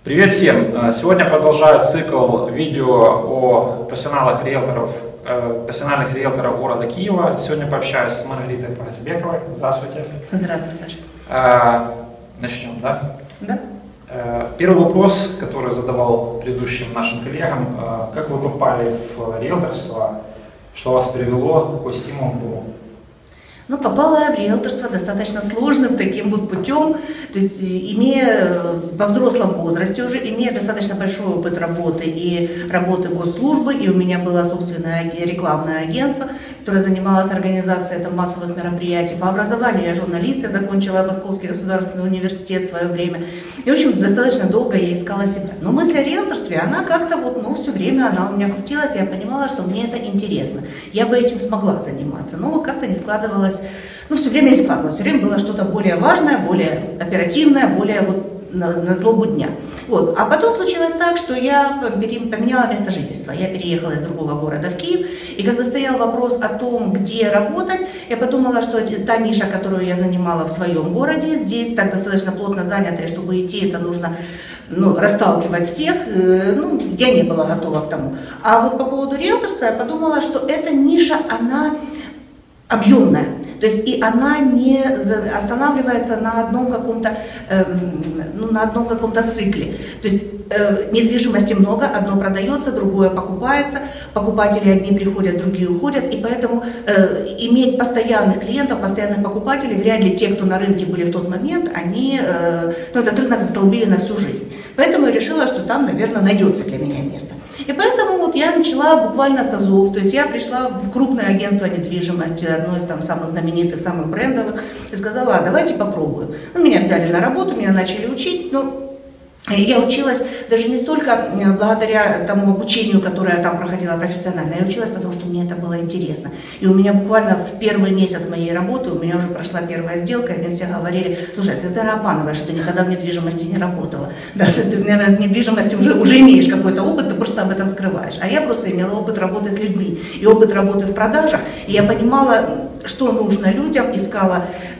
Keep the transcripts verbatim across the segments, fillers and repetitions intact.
Привет всем! Сегодня продолжаю цикл видео о профессионалах риэлторов, профессиональных риэлторов города Киева. Сегодня пообщаюсь с Маргаритой Поросбековой. Здравствуйте. Здравствуй, Саша. Начнем, да? Да. Первый вопрос, который задавал предыдущим нашим коллегам. Как вы попали в риэлторство? Что вас привело? Какой стимул был? Ну, попала я в риэлторство достаточно сложным таким вот путем, то есть имея во взрослом возрасте уже, имея достаточно большой опыт работы и работы госслужбы, и у меня было собственное рекламное агентство, которое занималось организацией там, массовых мероприятий. По образованию я журналист, я закончила Московский государственный университет в свое время. И, в общем, достаточно долго я искала себя. Но мысль о риэлторстве, она как-то вот, ну, все время она у меня крутилась, я понимала, что мне это интересно. Я бы этим смогла заниматься, но вот как-то не складывалось. Ну, все время не складывалось, все время было что-то более важное, более оперативное, более вот на, на злобу дня. Вот. А потом случилось так, что я поменяла место жительства. Я переехала из другого города в Киев, и когда стоял вопрос о том, где работать, я подумала, что та ниша, которую я занимала в своем городе, здесь так достаточно плотно занята, и чтобы идти, это нужно ну, расталкивать всех, ну, я не была готова к тому. А вот по поводу риэлторства я подумала, что эта ниша, она объемная. То есть и она не останавливается на одном каком-то э, ну, на одном каком-то цикле. То есть э, недвижимости много, одно продается, другое покупается, покупатели одни приходят, другие уходят, и поэтому э, иметь постоянных клиентов, постоянных покупателей, вряд ли те, кто на рынке были в тот момент, они, э, ну, этот рынок застолбили на всю жизнь. Поэтому я решила, что там, наверное, найдется для меня место. И поэтому вот я начала буквально с азов, то есть я пришла в крупное агентство недвижимости, одно из там самых знаменитых, самых брендовых, и сказала, а давайте попробуем. Ну, меня взяли на работу, меня начали учить, но я училась даже не столько благодаря тому обучению, которое я там проходила профессионально, я училась, потому что мне это было интересно. И у меня буквально в первый месяц моей работы, у меня уже прошла первая сделка, и мне все говорили, слушай, ты, наверное, обманываешь, что ты никогда в недвижимости не работала. Да, ты, наверное, в недвижимости уже, уже имеешь какой-то опыт, ты просто об этом скрываешь. А я просто имела опыт работы с людьми и опыт работы в продажах, и я понимала, что нужно людям, искала,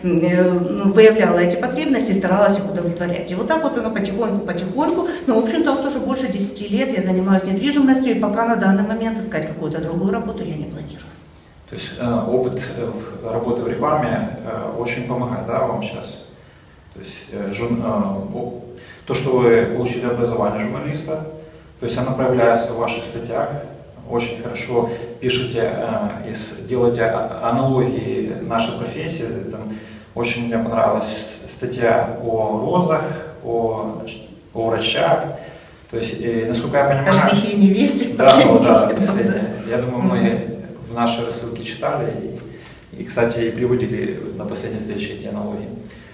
выявляла эти потребности и старалась их удовлетворять. И вот так вот оно потихоньку-потихоньку, но, в общем-то, вот уже больше десяти лет я занимаюсь недвижимостью, и пока на данный момент искать какую-то другую работу я не планирую. То есть э, опыт работы в рекламе э, очень помогает, да, вам сейчас? То есть э, жур, э, то, что вы получили образование журналиста, то есть оно проявляется в ваших статьях, очень хорошо пишете э, и делаете аналогии нашей профессии. Там, очень мне понравилась статья о розах, о, о врачах. То есть, и, насколько я понимаю... О женихе и невесте. Да, ну, да, последнее. Я думаю, мы в нашей рассылке читали и, и, кстати, и приводили на последней встрече эти аналогии.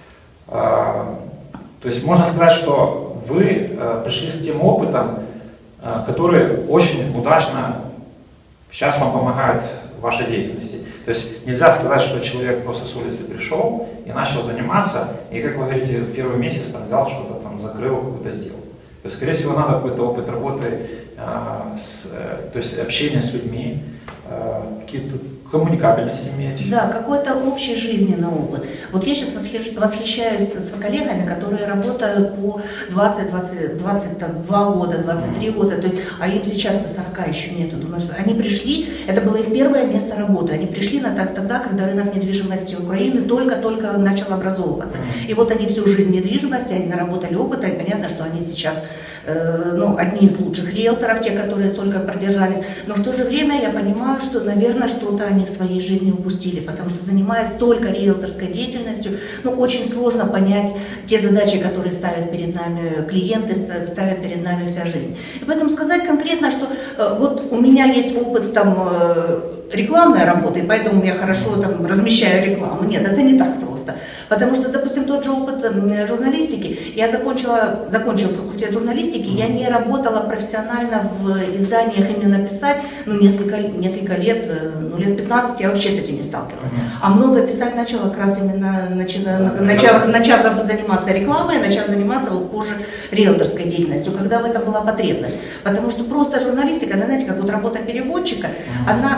А, то есть можно сказать, что вы а, пришли с тем опытом, который очень удачно сейчас вам помогает в вашей деятельности. То есть нельзя сказать, что человек просто с улицы пришел и начал заниматься, и, как вы говорите, в первый месяц там, взял что-то, там, закрыл, какую-то сделку. То есть, скорее всего, надо какой-то опыт работы, э, с, э, то есть общение с людьми, э, какие-то коммуникабельность иметь. Да, какой-то общий жизненный опыт. Вот я сейчас восхищаюсь с коллегами, которые работают по двадцать, двадцать, двадцать два года, двадцать три года, то есть, а им сейчас-то сорока еще нету. Думаю, что они пришли, это было их первое место работы, они пришли на так, тогда, когда рынок недвижимости Украины только-только начал образовываться. И вот они всю жизнь недвижимости, они наработали опыт, и понятно, что они сейчас э, ну, одни из лучших риэлторов, те, которые столько продержались, но в то же время я понимаю, что, наверное, что-то они в своей жизни упустили, потому что, занимаясь только риэлторской деятельностью, ну, очень сложно понять те задачи, которые ставят перед нами клиенты, ставят перед нами вся жизнь. И поэтому сказать конкретно, что э, вот у меня есть опыт там э, рекламной работы, и поэтому я хорошо там размещаю рекламу. Нет, это не так просто. Потому что, допустим, тот же опыт журналистики, я закончила, закончила факультет журналистики, я не работала профессионально в изданиях именно писать, ну, несколько, несколько лет, ну, лет пятнадцать я вообще с этим не сталкивалась. А много писать начала как раз именно, начав, начав, начав заниматься рекламой, начав заниматься вот позже риэлторской деятельностью, когда в этом была потребность. Потому что просто журналистика, знаете, как вот работа переводчика, она на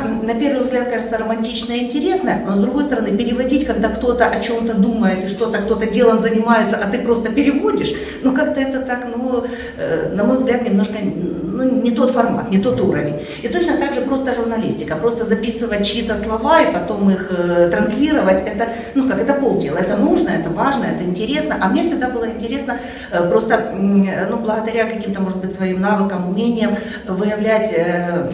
первый взгляд кажется романтично и интересно, но с другой стороны переводить, когда кто-то о чем-то думает и что-то кто-то делом занимается, а ты просто переводишь, ну как-то это так, ну, на мой взгляд, немножко ну, не тот формат, не тот уровень. И точно так же просто журналистика, просто записывать чьи-то слова и потом их э, транслировать, это, ну как, это полдела, это нужно, это важно, это интересно, а мне всегда было интересно э, просто, э, ну, благодаря каким-то, может быть, своим навыкам, умениям выявлять э,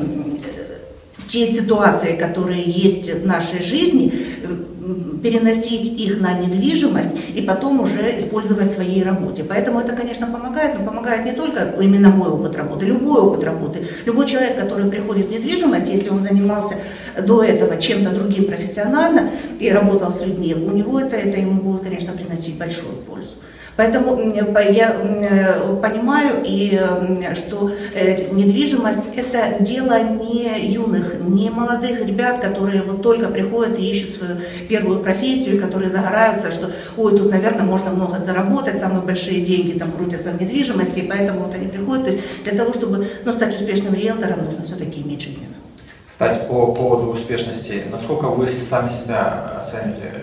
те ситуации, которые есть в нашей жизни, переносить их на недвижимость и потом уже использовать в своей работе. Поэтому это, конечно, помогает, но помогает не только именно мой опыт работы, любой опыт работы. Любой человек, который приходит в недвижимость, если он занимался до этого чем-то другим профессионально и работал с людьми, у него это, это ему будет, конечно, приносить большую пользу. Поэтому я понимаю, и, что недвижимость – это дело не юных, не молодых ребят, которые вот только приходят и ищут свою первую профессию, которые загораются, что ой, тут, наверное, можно много заработать, самые большие деньги там крутятся в недвижимости, и поэтому вот они приходят. То есть для того, чтобы ну, стать успешным риэлтором, нужно все-таки иметь жизненный опыт. Кстати, по поводу успешности, насколько вы сами себя оцените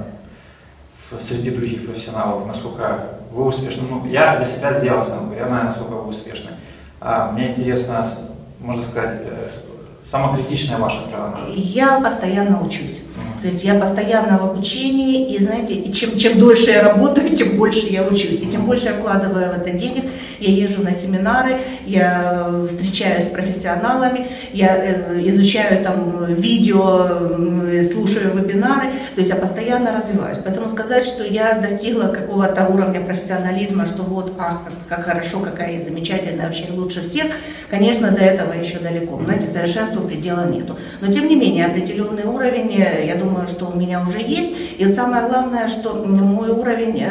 среди других профессионалов, насколько вы успешны? Ну, я для себя сделал оценку, я знаю, насколько вы успешны. А, мне интересно, можно сказать, самокритичная ваша сторона. Я постоянно учусь. Mm-hmm. То есть я постоянно в обучении, и знаете, и чем, чем дольше я работаю, тем больше я учусь. И тем больше я вкладываю в это денег. Я езжу на семинары, я встречаюсь с профессионалами, я изучаю там видео, слушаю вебинары. То есть я постоянно развиваюсь. Поэтому сказать, что я достигла какого-то уровня профессионализма, что вот, ах, как, как хорошо, какая я замечательная, вообще лучше всех, конечно, до этого еще далеко. Знаете, совершенству предела нету. Но тем не менее, определенный уровень, я думаю, что у меня уже есть. И самое главное, что мой уровень,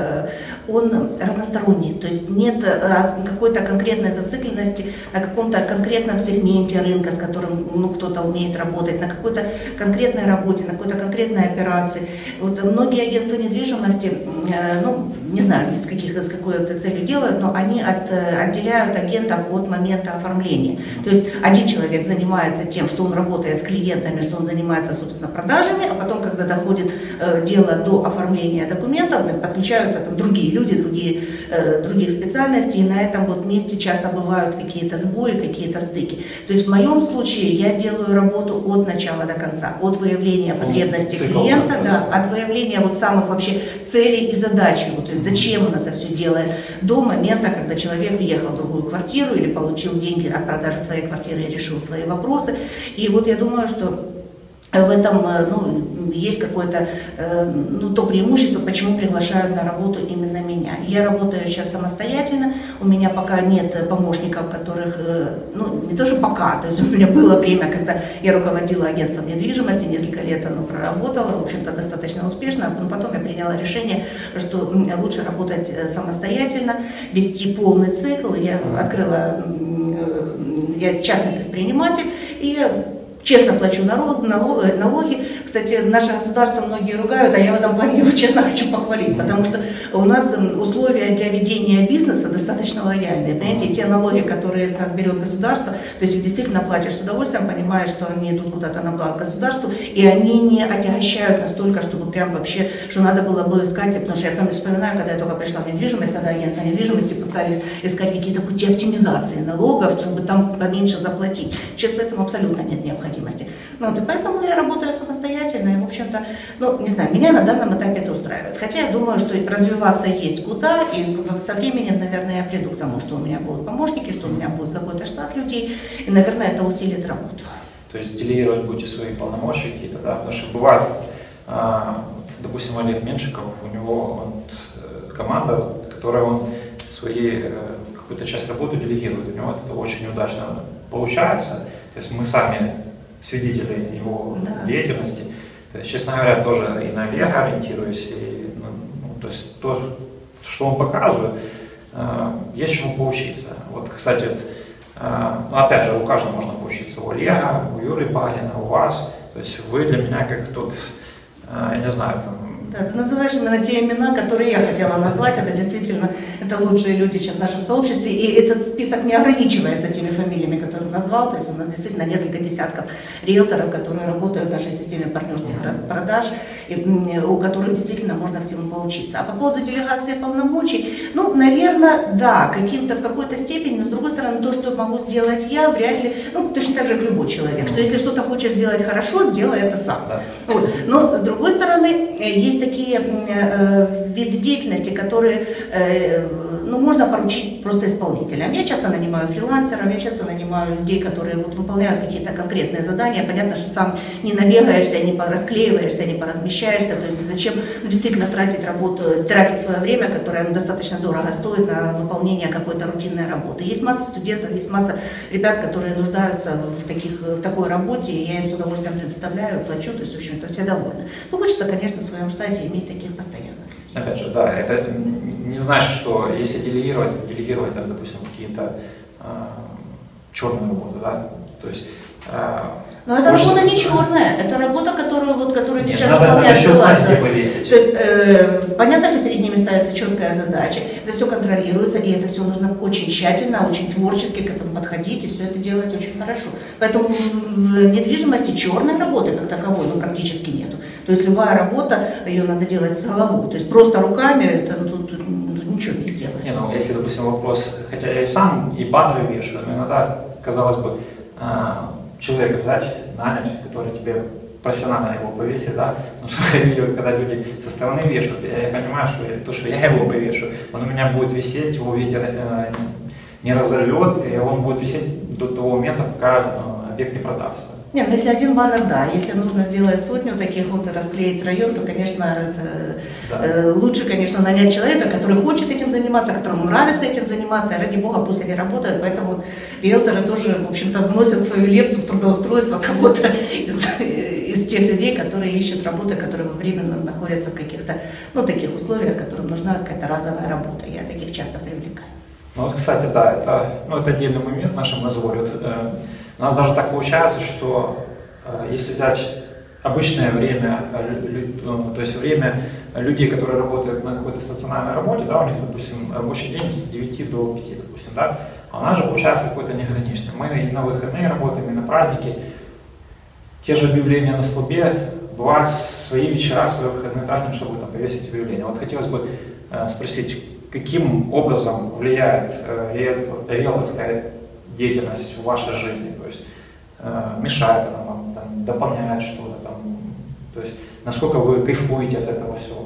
он разносторонний. То есть нет какой-то конкретной зацикленности на каком-то конкретном сегменте рынка, с которым ну, кто-то умеет работать, на какой-то конкретной работе, на какой-то конкретной операции. Вот многие агентства недвижимости, ну, не знаю, с, каких, с какой это целью делают, но они от, отделяют агентов от момента оформления. То есть один человек занимается тем, что он работает с клиентами, что он занимается, собственно, продажами, а потом, когда доходит э, дело до оформления документов, подключаются там другие люди, другие, э, других специальностей, и на этом вот месте часто бывают какие-то сбои, какие-то стыки. То есть в моем случае я делаю работу от начала до конца, от выявления потребностей Цикл, клиента, да, от выявления вот самых вообще целей и задач его, то есть зачем он это все делает, до момента, когда человек въехал в другую квартиру или получил деньги от продажи своей квартиры и решил свои вопросы. И вот я думаю, что в этом ну, есть какое-то ну, то преимущество, почему приглашают на работу именно меня. Я работаю сейчас самостоятельно, у меня пока нет помощников, которых, ну не то что пока, то есть у меня было время, когда я руководила агентством недвижимости, несколько лет оно проработало, в общем-то достаточно успешно, но потом я приняла решение, что лучше работать самостоятельно, вести полный цикл. Я открыла, я частный предприниматель, и честно плачу налоги. Кстати, наше государство многие ругают, а я в этом плане его честно хочу похвалить, потому что у нас условия для ведения бизнеса достаточно лояльные. Понимаете, и те налоги, которые с нас берет государство, то есть их действительно платишь с удовольствием, понимаешь, что они идут куда-то на благо государству, и они не отягощают настолько, чтобы прям вообще, что надо было бы искать, потому что я помню, вспоминаю, когда я только пришла в недвижимость, когда агентство недвижимости пытались искать какие-то пути оптимизации налогов, чтобы там поменьше заплатить. Сейчас в этом абсолютно нет необходимости. Ну, вот, и поэтому я работаю самостоятельно, и, в общем-то, ну, не знаю, меня на данном этапе это устраивает. Хотя я думаю, что развиваться есть куда, и со временем, наверное, я приду к тому, что у меня будут помощники, что у меня будет какой-то штат людей, и, наверное, это усилит работу. То есть делегировать будете свои полномочия какие-то, да, потому что бывает, а, вот, допустим, Олег Меньшиков, у него вот, команда, которая он свои какую-то часть работы делегирует, у него это очень удачно получается, то есть мы сами свидетели его да. деятельности. То есть, честно говоря, тоже и на Олега ориентируюсь, и, ну, то есть то, что он показывает, э, есть чему поучиться. Вот, кстати, вот, э, ну, опять же, у каждого можно поучиться, у Олега, у Юры Багина, у вас. То есть вы для меня как тот, э, я не знаю, там, Да, ты называешь именно те имена, которые я хотела назвать. Это действительно это лучшие люди сейчас в нашем сообществе. И этот список не ограничивается теми фамилиями, которые ты назвал. То есть у нас действительно несколько десятков риэлторов, которые работают в нашей системе партнерских продаж, и у которых действительно можно всему поучиться. А по поводу делегации полномочий, ну, наверное, да, каким-то в какой-то степени, но с другой стороны, то, что могу сделать я, вряд ли, ну, точно так же, как любой человек, что если что-то хочешь сделать хорошо, сделай это сам. Да. Вот. Но с другой стороны, есть такие э, виды деятельности, которые э, ну, можно поручить просто исполнителям. Я часто нанимаю фрилансеров, я часто нанимаю людей, которые вот, выполняют какие-то конкретные задания. Понятно, что сам не набегаешься, не порасклеиваешься, не поразмещаешься. То есть зачем ну, действительно тратить работу, тратить свое время, которое ну, достаточно дорого стоит на выполнение какой-то рутинной работы. Есть масса студентов, есть масса ребят, которые нуждаются в, таких, в такой работе, и я им с удовольствием предоставляю, плачу, то есть, в общем-то, все довольны. Ну, хочется, конечно, в своем штате иметь таких постоянно. Опять же, да, это не значит, что если делегировать, делегировать, там, допустим, какие-то э, черные работы, да, то есть... Э, Но эта хочется... работа не черная, это работа, которую, вот, которую Нет, сейчас надо, выполняют надо еще знать, где повесить. То есть, э, понятно, что перед ними ставится четкая задача, это все контролируется, и это все нужно очень тщательно, очень творчески к этому подходить, и все это делать очень хорошо. Поэтому в недвижимости черной работы как таковой ну, практически нету. То есть любая работа, ее надо делать с головой. То есть просто руками это, ну, тут, тут, тут ничего не сделаешь. Не, ну, если, допустим, вопрос, хотя я и сам и баннеры вешаю, но иногда, казалось бы, человека взять, нанять, который тебе профессионально его повесит, да, потому что я видел, когда люди со стороны вешают, я, я понимаю, что то, что я его повешу, он у меня будет висеть, его ветер э, не разорвет, и он будет висеть до того момента, пока э, объект не продастся. Нет, ну если один баннер, да, если нужно сделать сотню таких вот и расклеить район, то, конечно, это, да. э, лучше, конечно, нанять человека, который хочет этим заниматься, которому нравится этим заниматься, и ради бога пусть они работают, поэтому риэлторы тоже, в общем-то, вносят свою лепту в трудоустройство кого-то из, из тех людей, которые ищут работу, которые временно находятся в каких-то, ну, таких условиях, которым нужна какая-то разовая работа, я таких часто привлекаю. Ну, вот, кстати, да, это, ну, это отдельный момент в нашем разговоре. У нас даже так получается, что э, если взять обычное время, лю, ну, то есть время людей, которые работают на какой-то стационарной работе, да, у них, допустим, рабочий день с девяти до пяти, допустим, да, а у нас же получается какой-то неограниченный. Мы и на выходные работаем, и на праздники. Те же объявления на столбе, бывают свои вечера, свои выходные тратим, чтобы там повесить объявление. Вот хотелось бы э, спросить, каким образом влияет э, риэлторская деятельность в вашей жизни, то есть э, мешает она вам, там, дополняет что-то, там, то есть насколько вы кайфуете от этого всего?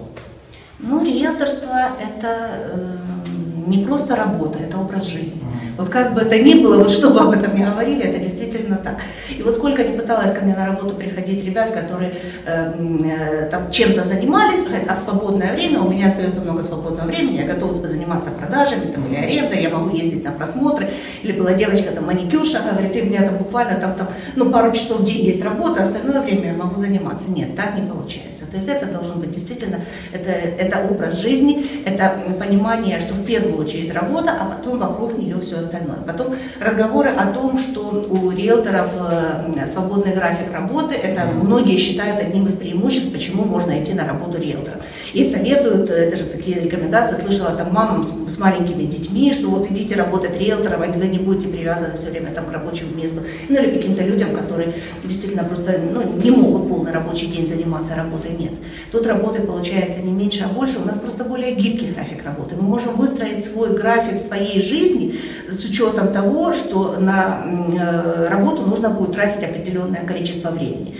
Ну, риэлторство это э, не просто работа, это образ жизни. Mm-hmm. Вот как бы это ни было, вот что бы об этом ни говорили, это действительно так. И вот сколько не пыталась ко мне на работу приходить ребят, которые э, э, там чем-то занимались, а свободное время, у меня остается много свободного времени, я готова заниматься продажами там, или арендой, я могу ездить на просмотры. Или была девочка, там, маникюрша, говорит, и у меня там буквально там, там, ну, пару часов в день есть работа, остальное время я могу заниматься. Нет, так не получается. То есть это должен быть действительно, это, это образ жизни, это понимание, что в первую очередь работа, а потом вокруг нее все остальное. Потом разговоры о том, что у риэлторов э, свободный график работы, это многие считают одним из преимуществ, почему можно идти на работу риэлтором. И советуют, это же такие рекомендации, слышала там мамам с, с маленькими детьми, что вот идите работать риэлтором, вы не будете привязаны все время там, к рабочему месту. Ну или каким-то людям, которые действительно просто ну, не могут полный рабочий день заниматься работой. Нет. Тут работы получается не меньше, а больше. У нас просто более гибкий график работы. Мы можем выстроить свой график своей жизни с учетом того, что на э, работу нужно будет тратить определенное количество времени.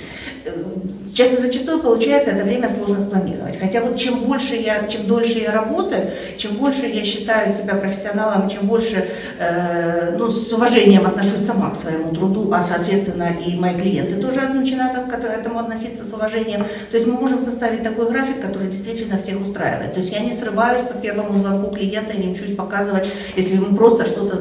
Часто, зачастую получается это время сложно спланировать. Хотя вот чем больше я, чем дольше я работаю, чем больше я считаю себя профессионалом, чем больше э, ну, с уважением отношусь сама к своему труду, а соответственно и мои клиенты тоже начинают к этому относиться с уважением. То есть мы можем составить такой график, который действительно всех устраивает. То есть я не срываюсь по первому звонку клиента и не учусь показывать, если ему просто что-то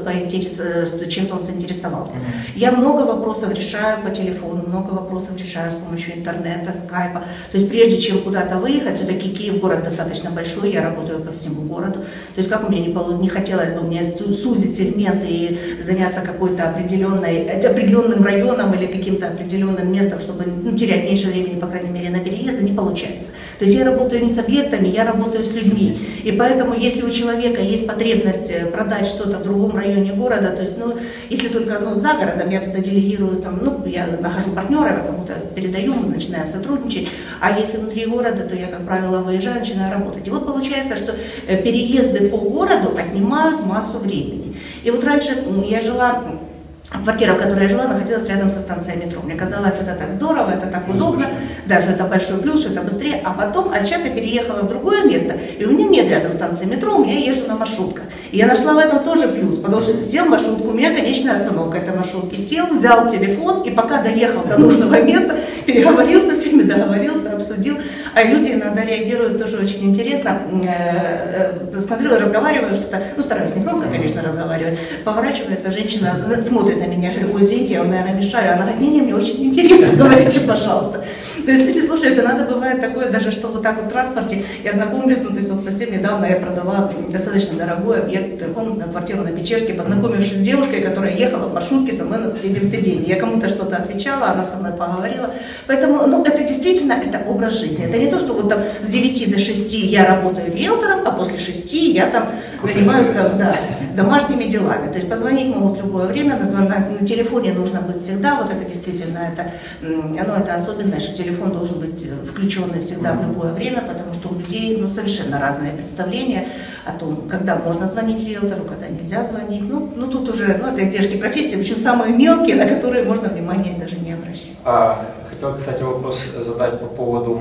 чем-то он заинтересовался. Я много вопросов решаю по телефону, много вопросов решаю с помощью интернета, скайпа. То есть прежде чем куда-то выехать, все-таки Киев город достаточно большой, я работаю по всему городу. То есть как мне не, не хотелось бы мне сузить сегмент и заняться какой-то определенной, определенным районом или каким-то определенным местом, чтобы ну, терять меньше времени, по крайней мере, на переезды, не получается. То есть я работаю не с объектами, я работаю с людьми. И поэтому, если у человека есть потребность продать что-то в другом районе города, то есть, ну, если только ну, за городом, я тогда делегирую, там, ну, я нахожу партнера, кому-то передаю, мы начинаем сотрудничать. А если внутри города, то я, как правило, выезжаю, начинаю работать. И вот получается, что переезды по городу отнимают массу времени. И вот раньше я жила... Квартира, в которой я жила, находилась рядом со станцией метро. Мне казалось, это так здорово, это так удобно, даже это большой плюс, что это быстрее. А потом, а сейчас я переехала в другое место, и у меня нет рядом станции метро, у меня езжу на маршрутках. И я нашла в этом тоже плюс, потому что сел в маршрутку, у меня конечная остановка этой маршрутки. Сел, взял телефон, и пока доехал до нужного места, переговорил со всеми, договорился, обсудил. А люди иногда реагируют тоже очень интересно. Смотрю, разговариваю что-то, ну стараюсь не громко, конечно, разговаривать. Поворачивается женщина, смотрит на меня, я говорю, ой, извините, я вам, наверное, мешаю. Она говорит, не-не, мне очень интересно, говорите, пожалуйста. То есть люди слушают, иногда бывает такое, даже что вот так вот в транспорте я знакомлюсь, ну то есть вот совсем недавно я продала достаточно дорогой объект, трехкомнатную квартиру на Печерске, познакомившись с девушкой, которая ехала в маршрутке со мной на соседнем сиденье. Я кому-то что-то отвечала, она со мной поговорила. Поэтому, ну это действительно, это образ жизни. Это не то, что вот там с девяти до шести я работаю риэлтором, а после шести я там занимаюсь там, да, домашними делами. То есть позвонить могут в любое время, на, на, на телефоне нужно быть всегда, вот это действительно, это, оно, это особенное, что телефон Телефон должен быть включенный всегда в любое время, потому что у людей ну, совершенно разные представления о том, когда можно звонить риэлтору, когда нельзя звонить. Ну, ну тут уже, ну это издержки профессии, в общем, самые мелкие, на которые можно внимания даже не обращать. А, хотел, кстати, вопрос задать по поводу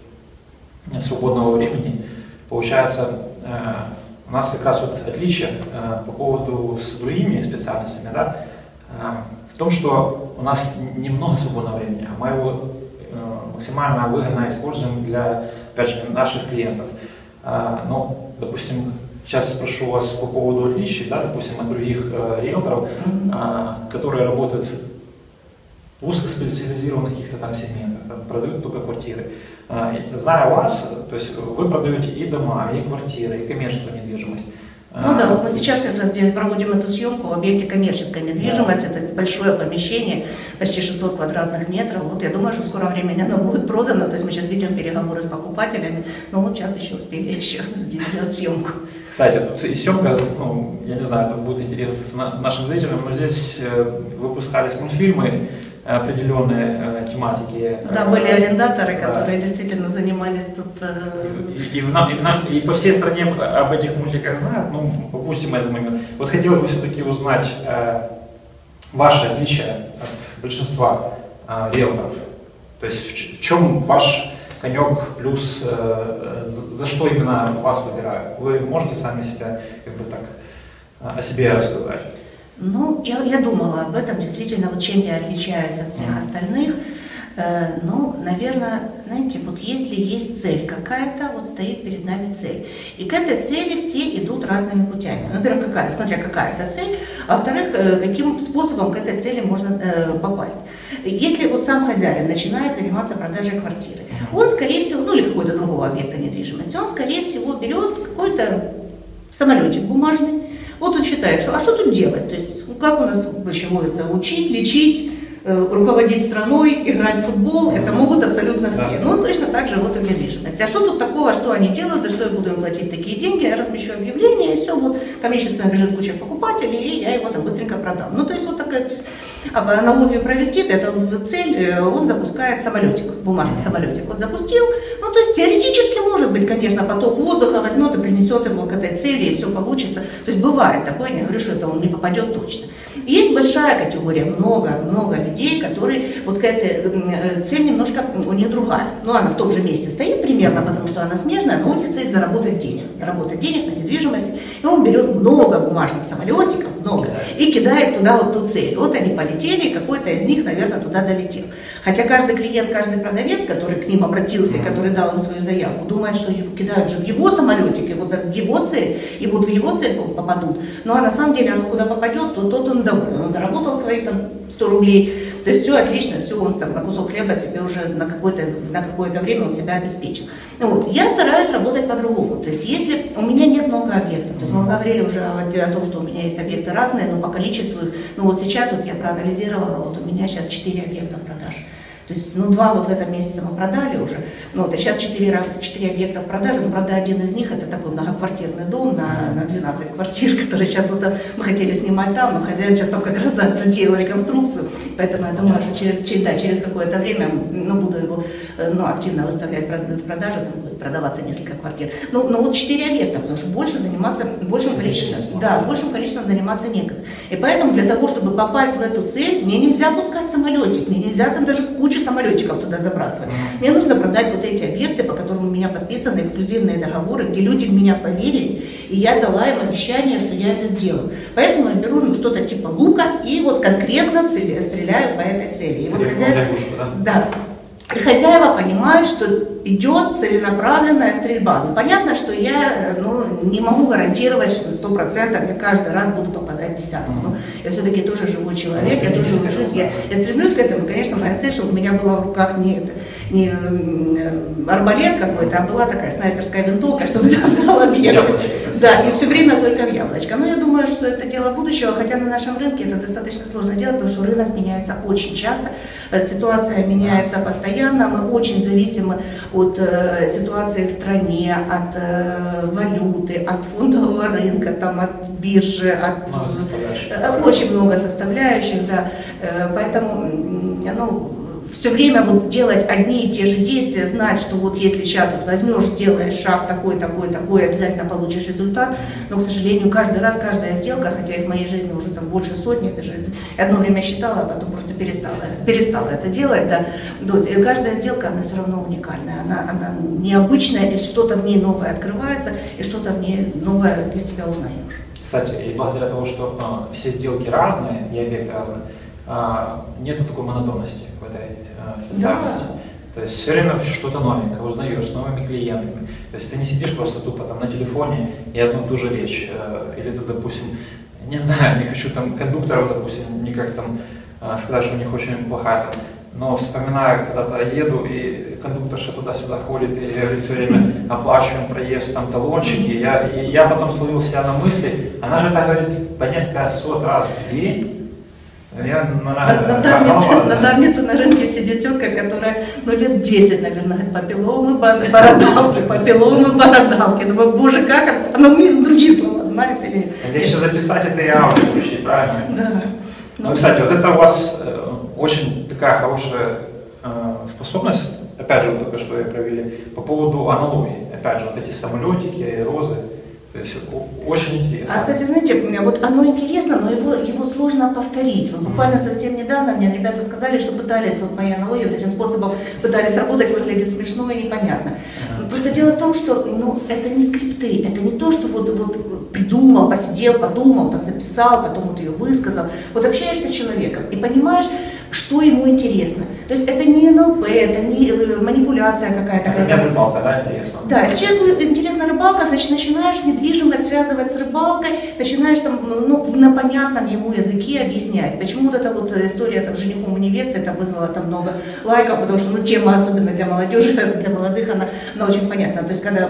свободного времени. Получается, э, у нас как раз вот отличие э, по поводу с другими специальностями, да, э, в том, что у нас немного свободного времени, а мы его максимально выгодно используем для, опять же, наших клиентов. А, ну, допустим, сейчас спрошу вас по поводу отличий, да, допустим, от других э, риэлторов, mm-hmm. а, которые работают в узкоспециализированных каких-то там сегментах, там, продают только квартиры. А, зная вас, то есть вы продаете и дома, и квартиры, и коммерческую недвижимость. Ну да, вот мы сейчас как раз проводим эту съемку в объекте коммерческой недвижимости, да. Это большое помещение, почти шестьсот квадратных метров. Вот я думаю, что в скором времени оно будет продано, то есть мы сейчас ведем переговоры с покупателями, но вот сейчас еще успели еще здесь делать съемку. Кстати, тут и съемка, ну, я не знаю, это будет интересно нашим зрителям, но здесь выпускались мультфильмы определенные э, тематики. Да, были арендаторы, да. Которые действительно занимались тут... Э... И, и, в нам, и, в нам, и по всей стране об этих мультиках знают, ну, упустим этот момент. Вот хотелось бы все-таки узнать э, ваши отличия от большинства э, риэлторов. То есть в, в чем ваш конек, плюс, э, за, за что именно вас выбирают? Вы можете сами себя как бы так э, о себе рассказать? Ну, я, я думала об этом, действительно, вот чем я отличаюсь от всех остальных. Э, ну, наверное, знаете, вот если есть цель какая-то, вот стоит перед нами цель. И к этой цели все идут разными путями. Во-первых, какая, смотря какая это цель, а во-вторых, э, каким способом к этой цели можно э, попасть. Если вот сам хозяин начинает заниматься продажей квартиры, он, скорее всего, ну или какого-то другого объекта недвижимости, он, скорее всего, берет какой-то самолетик бумажный. Вот он считает, что а что тут делать? То есть, ну, как у нас водится, учить, лечить, э, руководить страной, играть в футбол, это могут абсолютно все. Да. Ну, точно так же вот и в недвижимости. А что тут такого, что они делают, за что я буду им платить такие деньги, я размещу объявление, и все, вот, ко мне сейчас набежит куча покупателей, и я его там быстренько продам. Ну, то есть, вот такая аналогию провести, это цель, он запускает самолетик, бумажный самолетик. Вот запустил, ну, то есть, теоретически может быть, конечно, поток воздуха возьмет и принесет его к этой цели, и все получится. То есть, бывает такое, не говорю, что это он не попадет точно. Есть большая категория, много-много людей, которые вот к этой цель немножко у них другая. Ну, она в том же месте стоит примерно, потому что она смежная, но у них цель заработать денег. Заработать денег на недвижимости. И он берет много бумажных самолетиков, много, и кидает туда вот ту цель. Вот они полетели, и какой-то из них, наверное, туда долетел. Хотя каждый клиент, каждый продавец, который к ним обратился, который дал им свою заявку, думает, что кидают же в его самолетик, и вот в его цель, и вот в его цель попадут. Ну, а на самом деле, оно куда попадет, то тот он доволен. Он заработал свои там сто рублей, то есть все отлично, все, он там на кусок хлеба себе уже на какое-то на какое-то время он себя обеспечил. Ну, вот, я стараюсь работать по-другому. То есть если у меня нет много объектов, то есть мы говорили уже о, о том, что у меня есть объекты разные, но по количеству, ну вот сейчас вот я проанализировала, вот у меня сейчас четыре объекта в продаже. То есть, ну, два вот в этом месяце мы продали уже, ну, вот, а сейчас четыре, четыре объекта в продаже, но, правда, один из них это такой многоквартирный дом на, на двенадцать квартир, который сейчас вот мы хотели снимать там, но хозяин сейчас там как раз затеял реконструкцию, поэтому я думаю, что через, через, да, через какое-то время, ну, буду его, ну, активно выставлять в продажу, там будет продаваться несколько квартир. Ну, ну вот четыре объекта, потому что больше заниматься, большим количеством, да, большим количеством заниматься некогда. И поэтому для того, чтобы попасть в эту цель, мне нельзя пускать самолетик, мне нельзя там даже кучу самолетиков туда забрасывать. Мне нужно продать вот эти объекты, по которым у меня подписаны эксклюзивные договоры, где люди в меня поверили, и я дала им обещание, что я это сделаю. Поэтому я беру ну, что-то типа лука и вот конкретно цели, стреляю по этой цели. И вот хозяева, да. И хозяева понимают, что идет целенаправленная стрельба. Ну, понятно, что я ну, не могу гарантировать, что сто процентов я каждый раз буду попадать в десятку. Но я все-таки тоже живой человек, я тоже учусь. Я, я стремлюсь к этому, конечно, моя цель, чтобы у меня была в руках не, это, не арбалет какой-то, а была такая снайперская винтовка, чтобы взял, взял объект. Да, и все время только в яблочко. Но я думаю, что это дело будущего, хотя на нашем рынке это достаточно сложно делать, потому что рынок меняется очень часто, ситуация меняется постоянно, мы очень зависимы от э, ситуации в стране, от э, валюты, от фондового рынка, там, от биржи, от много составляющих. Э, очень много составляющих, да. Э, поэтому, ну, все время вот делать одни и те же действия, знать, что вот если сейчас вот возьмешь, сделаешь шаг такой, такой, такой, обязательно получишь результат, но, к сожалению, каждый раз, каждая сделка, хотя и в моей жизни уже там больше сотни, даже одно время считала, а потом просто перестала, перестала это делать, да, и каждая сделка, она все равно уникальная, она, она необычная, и что-то в ней новое открывается, и что-то в ней новое для себя узнаешь. Кстати, и благодаря тому, что э, все сделки разные, и объекты разные, нету такой монотонности в этой э, специальности. Да. То есть все время что-то новенькое, узнаешь с новыми клиентами. То есть ты не сидишь просто тупо там на телефоне и одну и ту же речь. Э, или ты, допустим, не знаю, не хочу там кондукторов, допустим, никак там э, сказать, что у них очень плохая там. Но вспоминаю, когда-то еду, и кондукторша туда-сюда ходит и говорит все время, оплачиваем проезд, там талончики. Я, и я потом словил себя на мысли, она же так говорит по несколько сот раз в день. Я, на, на, дарнице, на дарнице на рынке сидит тетка, которая ну, лет десять, наверное, папилломы, бородавки, папилломы, бородавки. Думаю, боже, как она, она умеет другие слова знает или нет. Легче записать это и аудио включить, правильно? Да. Ну, кстати, вот это у вас э, очень такая хорошая э, способность, опять же, вот только что вы провели, по поводу аналогии. Опять же, вот эти самолетики, аэрозы. То есть очень интересно. А, кстати, знаете, вот оно интересно, но его, его сложно повторить. Вот буквально совсем недавно мне ребята сказали, что пытались, вот мои аналогии, вот этим способом пытались работать, выглядит смешно и непонятно. Uh-huh. Просто дело в том, что ну, это не скрипты, это не то, что вот, вот придумал, посидел, подумал, там, записал, потом вот ее высказал. Вот общаешься с человеком и понимаешь, что ему интересно. То есть это не эн эл пэ, это не манипуляция какая-то. Это не рыбалка, да, интересно? Да, если человеку интересна рыбалка, значит начинаешь недвижимость связывать с рыбалкой, начинаешь там, ну, на понятном ему языке объяснять. Почему вот эта вот история там, с женихом и невестой там, вызвала там много лайков, потому что ну, тема, особенно для молодежи, для молодых, она, она очень понятна. То есть когда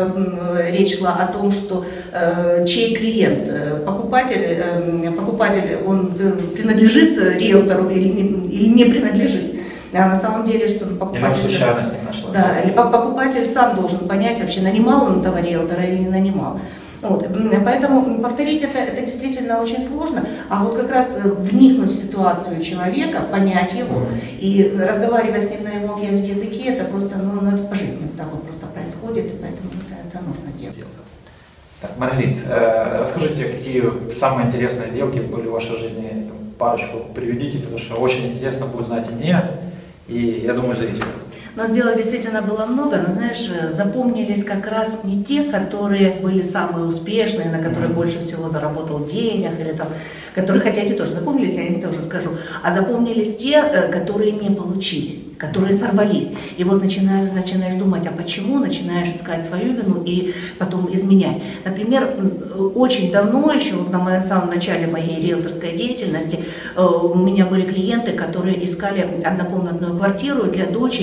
э, речь шла о том, что э, чей клиент, э, покупатель, э, покупатель, он э, принадлежит риэлтору или или не принадлежит. А на самом деле, что покупатель, да, или покупатель сам должен понять, вообще нанимал он этого риэлтора или не нанимал. Вот. Поэтому повторить это, это действительно очень сложно, а вот как раз вникнуть в ситуацию человека, понять его и разговаривать с ним на его языке, это просто, ну, ну это по жизни так вот просто происходит, и поэтому это, это нужно делать. Так, Маргарит, э, расскажите, какие самые интересные сделки были в вашей жизни? Там, парочку приведите, потому что очень интересно будет знать и мне, и, я думаю, зрителям. Но сделок действительно было много, но, знаешь, запомнились как раз не те, которые были самые успешные, на которые mm-hmm. больше всего заработал денег, или там, которые, хотя эти тоже запомнились, я им тоже скажу, а запомнились те, которые не получились, которые сорвались. И вот начинаешь, начинаешь думать, а почему, начинаешь искать свою вину и потом изменять. Например, очень давно, еще на моем, самом начале моей риэлторской деятельности, у меня были клиенты, которые искали однокомнатную квартиру для дочери, которая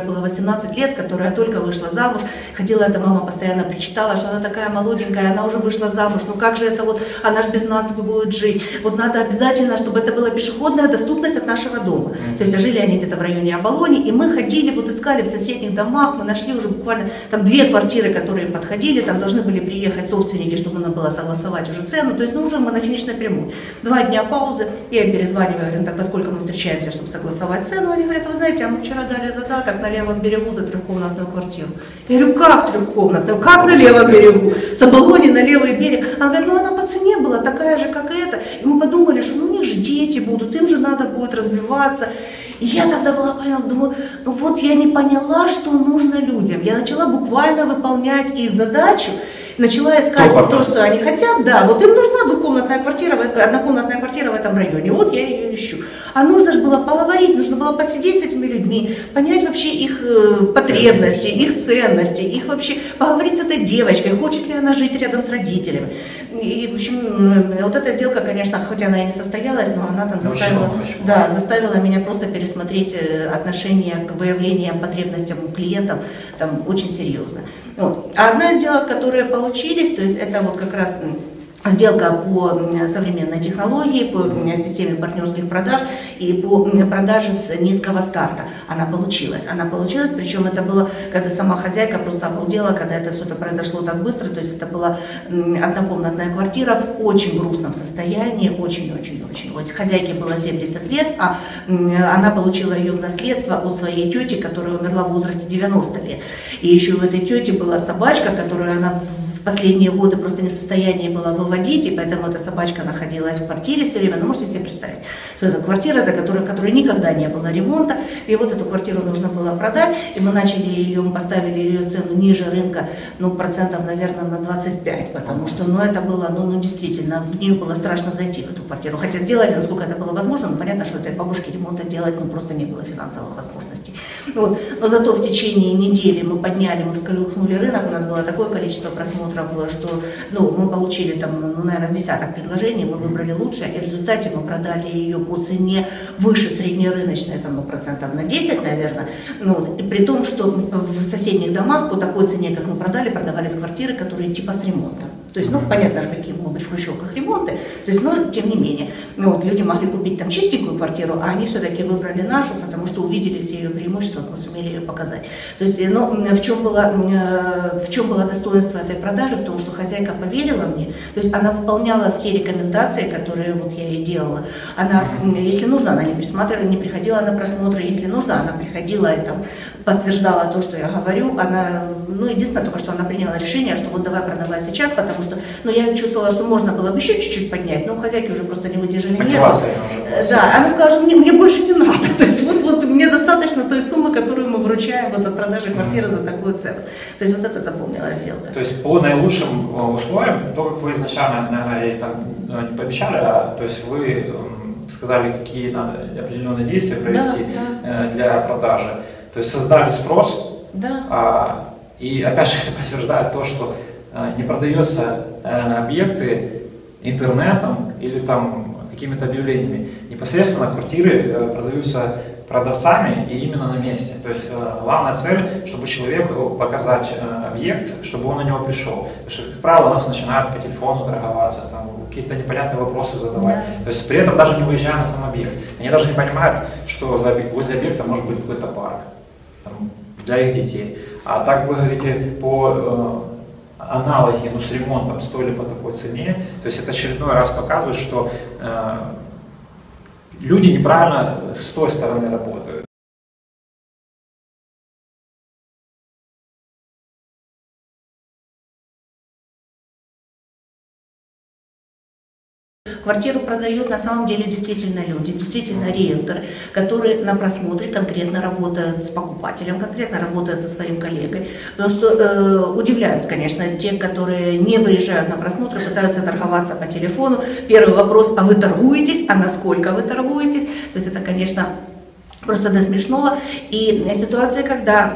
которой было восемнадцать лет, которая только вышла замуж. Ходила эта мама, постоянно причитала, что она такая молоденькая, она уже вышла замуж, ну как же это вот, она же без нас будет жить. Вот надо обязательно, чтобы это была пешеходная доступность от нашего дома. То есть, а жили они где-то в районе Оболони, и мы ходили, вот искали в соседних домах, мы нашли уже буквально там две квартиры, которые подходили, там должны были приехать собственники, чтобы надо было согласовать уже цену, то есть, ну уже мы на финишной прямой. Два дня паузы, я им перезваниваю, говорю, так во сколько мы встречаемся, чтобы согласовать цену, они говорят, вы знаете, а мы вчера дали задаток на левом берегу за трехкомнатную квартиру. Я говорю, как трехкомнатную, как на левом берегу? С Оболони на левый берег. Она говорит, ну она по цене была такая же, как и эта. И мы подумали, что ну, у них же дети будут, им же надо будет развиваться. И я тогда была поняла, думаю, ну вот я не поняла, что нужно людям. Я начала буквально выполнять их задачу, начала искать вот то, что они хотят, да, вот им нужна двухкомнатная квартира, однокомнатная квартира в этом районе, вот я ее ищу. А нужно же было поговорить, нужно было посидеть с этими людьми, понять вообще их э, потребности, их ценности, их вообще, поговорить с этой девочкой, хочет ли она жить рядом с родителями. И, в общем, вот эта сделка, конечно, хоть она и не состоялась, но она там заставила, да, заставила меня просто пересмотреть отношение к выявлению потребностям клиентов там очень серьезно. Вот. А одна из сделок, которые получились, то есть это вот как раз сделка по современной технологии, по системе партнерских продаж и по продаже с низкого старта. Она получилась. Она получилась, причем это было, когда сама хозяйка просто обалдела, когда это все это произошло так быстро. То есть это была однокомнатная квартира в очень грустном состоянии, очень-очень-очень. Вот хозяйке было семьдесят лет, а она получила ее в наследство от своей тети, которая умерла в возрасте девяноста лет. И еще у этой тети была собачка, которую она в последние годы просто не в состоянии была выводить, и поэтому эта собачка находилась в квартире все время. Ну, можете себе представить, что это квартира, за которой, которой никогда не было ремонта, и вот эту квартиру нужно было продать, и мы начали ее, мы поставили ее цену ниже рынка, ну, процентов, наверное, на двадцать пять, потому что, ну, это было, ну, ну, действительно, в нее было страшно зайти, в эту квартиру, хотя сделали, насколько это было возможно, но понятно, что этой бабушке ремонта делать, ну, просто не было финансовых возможностей. Вот. Но зато в течение недели мы подняли, мы всколыхнули рынок, у нас было такое количество просмотров, что, ну, мы получили там, ну, наверное, с десяток предложений, мы выбрали лучшее, и в результате мы продали ее по цене выше среднерыночной, там, ну, процентов на десять, наверное, ну, вот, и при том, что в соседних домах по такой цене, как мы продали, продавались квартиры, которые типа с ремонтом. То есть, ну, понятно же, какие могут быть в хрущевках ремонты, то есть, но тем не менее, ну, вот, люди могли купить там чистенькую квартиру, а они все-таки выбрали нашу, потому что увидели все ее преимущества, мы сумели ее показать. То есть, ну, в чем было, в чем было достоинство этой продажи, в том, что хозяйка поверила мне, то есть она выполняла все рекомендации, которые вот я ей делала. Она, если нужно, она не присматривала, не приходила на просмотры, если нужно, она приходила и там подтверждала то, что я говорю. Она, ну, единственное только, что она приняла решение, что вот давай продавай сейчас, потому что, ну, я чувствовала, что можно было бы еще чуть-чуть поднять, но хозяйки уже просто не выдержали нервов. Да, она сказала, что мне, мне больше не надо, то есть вот, вот мне достаточно той суммы, которую мы вручаем вот от продажи квартиры за такую цену. То есть вот это запомнила сделка. То есть по наилучшим условиям, то, как вы изначально, наверное, там не пообещали, а то есть вы сказали, какие надо определенные действия провести, да, да, для продажи. То есть создали спрос, да. а, и опять же это подтверждает то, что а, не продаются а, объекты интернетом или там какими-то объявлениями. Непосредственно квартиры а, продаются продавцами и именно на месте. То есть а, главная цель, чтобы человеку показать а, объект, чтобы он на него пришел. Потому что, как правило, у нас начинают по телефону торговаться, там, какие-то непонятные вопросы задавать. Да. То есть при этом даже не выезжая на сам объект. Они даже не понимают, что за, возле объекта может быть какой-то парк там, для их детей. А так вы говорите по э, аналоги, ну, с ремонтом стоили по такой цене. То есть это очередной раз показывает, что э, люди неправильно с той стороны работают. Квартиру продают на самом деле действительно люди, действительно риэлторы, которые на просмотре конкретно работают с покупателем, конкретно работают со своим коллегой. Потому что э, удивляют, конечно, те, которые не выезжают на просмотр, пытаются торговаться по телефону. Первый вопрос, а вы торгуетесь, а насколько вы торгуетесь? То есть это, конечно, Просто до смешного. И ситуация, когда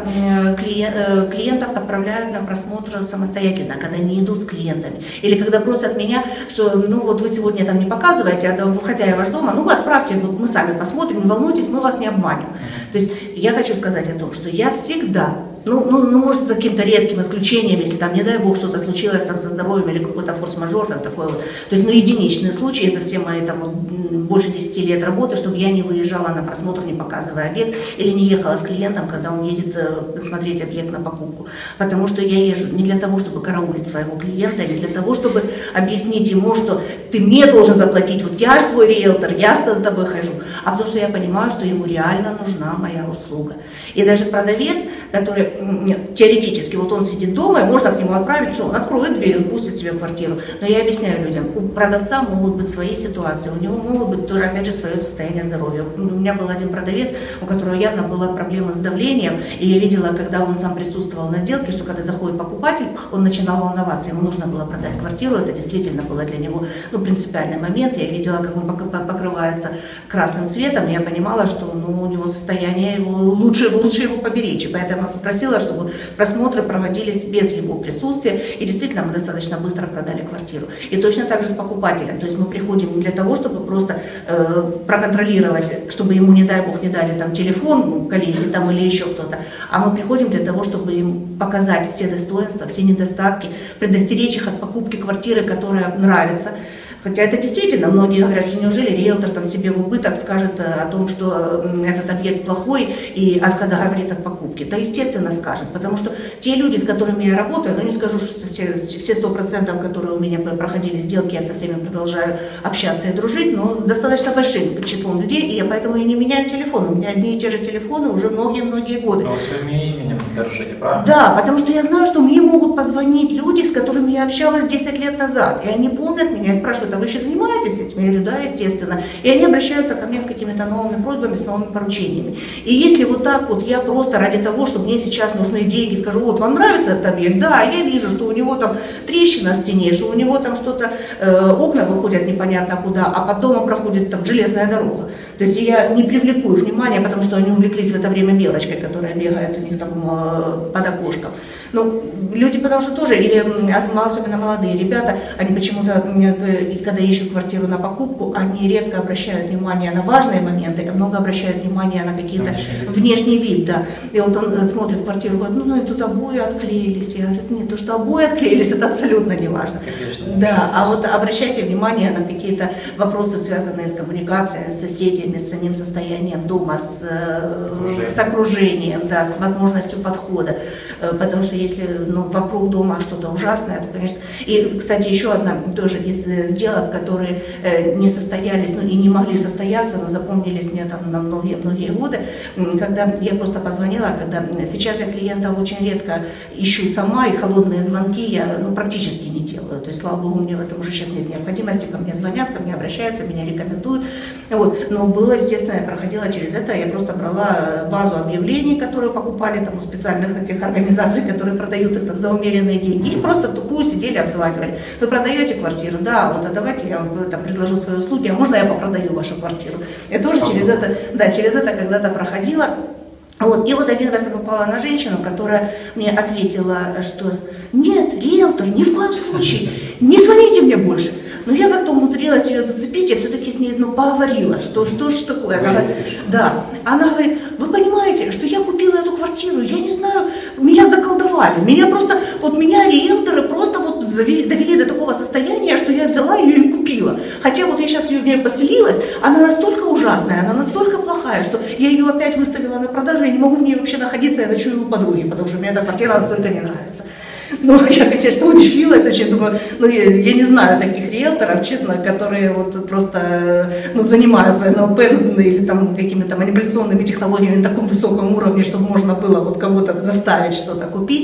клиентов отправляют на просмотр самостоятельно, когда не идут с клиентами. Или когда просят меня, что ну вот вы сегодня там не показываете, а там, хотя ваш дома, ну вы отправьте, вот мы сами посмотрим, не волнуйтесь, мы вас не обманем. То есть я хочу сказать о том, что я всегда, ну, ну, ну может за каким-то редким исключением, если там, не дай бог, что-то случилось там со здоровьем или какой-то форс-мажор, там такой вот, то есть ну единичные случаи за все мои там больше десяти лет работы, чтобы я не выезжала на просмотр, не показывая объект, или не ехала с клиентом, когда он едет э, смотреть объект на покупку. Потому что я езжу не для того, чтобы караулить своего клиента, не для того, чтобы объяснить ему, что ты мне должен заплатить, вот я же твой риэлтор, я с тобой хожу, а потому что я понимаю, что ему реально нужна моя услуга. И даже продавец, который нет, теоретически, вот он сидит дома, и можно к нему отправить, что он откроет дверь, он пустит себе в квартиру. Но я объясняю людям, у продавца могут быть свои ситуации, у него могут быть тоже, опять же, свое состояние здоровья. У меня был один продавец, у которого явно была проблема с давлением, и я видела, когда он сам присутствовал на сделке, что когда заходит покупатель, он начинал волноваться, ему нужно было продать квартиру, это действительно было для него ну, принципиальный момент. Я видела, как он покрывается красным цветом, и я понимала, что ну, у него состояние, его лучше, лучше его поберечь, и поэтому я попросила, чтобы просмотры проводились без его присутствия, и действительно мы достаточно быстро продали квартиру. И точно так же с покупателем, то есть мы приходим не для того, чтобы просто э, проконтролировать, чтобы ему, не дай бог, не дали там телефон, ну, коллеги там или еще кто-то, а мы приходим для того, чтобы им показать все достоинства, все недостатки, предостеречь их от покупки квартиры, которая нравится. Хотя это действительно, многие говорят, что неужели риэлтор там себе в убыток скажет о том, что этот объект плохой, и когда говорит от покупки. Да, естественно, скажет, потому что те люди, с которыми я работаю, ну не скажу, что все сто процентов, которые у меня проходили сделки, я со всеми продолжаю общаться и дружить, но с достаточно большим числом людей, и я поэтому и не меняю телефон. У меня одни и те же телефоны уже многие-многие годы. Но вы своим именем дорожите, правильно? Да, потому что я знаю, что мне могут позвонить люди, с которыми я общалась десять лет назад, и они помнят меня и спрашивают, а вы еще занимаетесь этим? Я говорю, да, естественно. И они обращаются ко мне с какими-то новыми просьбами, с новыми поручениями. И если вот так вот я просто ради того, что мне сейчас нужны деньги, скажу, вот вам нравится этот объект? Да, я вижу, что у него там трещина в стене, что у него там что-то, э, окна выходят непонятно куда, а под домом проходит там железная дорога. То есть я не привлеку их внимания, потому что они увлеклись в это время белочкой, которая бегает у них там э, под окошком. Ну, люди, потому что тоже, или особенно молодые ребята, они почему-то, когда ищут квартиру на покупку, они редко обращают внимание на важные моменты, а много обращают внимание на какие-то внешний вид, да. И вот он смотрит квартиру, говорит, ну, ну тут обои отклеились. Я говорю, нет, то, что обои отклеились, это абсолютно не важно. Да, а вот обращайте внимание на какие-то вопросы, связанные с коммуникацией, с соседями, с самим состоянием дома, с, с окружением, да, с возможностью подхода, потому что если ну, вокруг дома что-то ужасное, то, конечно... И, кстати, еще одна тоже из сделок, которые э, не состоялись, ну и не могли состояться, но запомнились мне там на многие-многие годы, когда я просто позвонила, когда сейчас я клиентов очень редко ищу сама, и холодные звонки я ну, практически не делаю. То есть, слава богу, мне в этом уже сейчас нет необходимости, ко мне звонят, ко мне обращаются, меня рекомендуют. Вот. Но было, естественно, я проходила через это, я просто брала базу объявлений, которые покупали там, у специальных этих организаций, которые продают их там за умеренные деньги, и просто в тупую сидели, обзванивали. Вы продаете квартиру? Да, вот, а давайте я вам там предложу свои услуги, а можно я попродаю вашу квартиру? Я тоже через это, да, через это когда-то проходила. Вот. И вот один раз я попала на женщину, которая мне ответила, что нет, риэлтор, ни в коем случае, не звоните мне больше. Но я как-то умудрилась ее зацепить, я все-таки с ней ну, поговорила, что что ж такое. Она говорит, да. Она говорит, вы понимаете, что я купила эту квартиру, я не знаю, меня заколдовали, меня просто, вот меня риэлторы просто вот завели, довели до такого состояния, что я взяла ее и купила. Хотя вот я сейчас в ней поселилась, она настолько ужасная, она настолько плохая, что я ее опять выставила на продажу, я не могу в ней вообще находиться, я ночую у подруги, потому что мне эта квартира настолько не нравится. Ну, я, конечно, удивилась очень, думаю, ну, я, я не знаю таких риэлторов, честно, которые вот просто, ну, занимаются эн эл пэ или там какими-то манипуляционными технологиями на таком высоком уровне, чтобы можно было вот кого-то заставить что-то купить.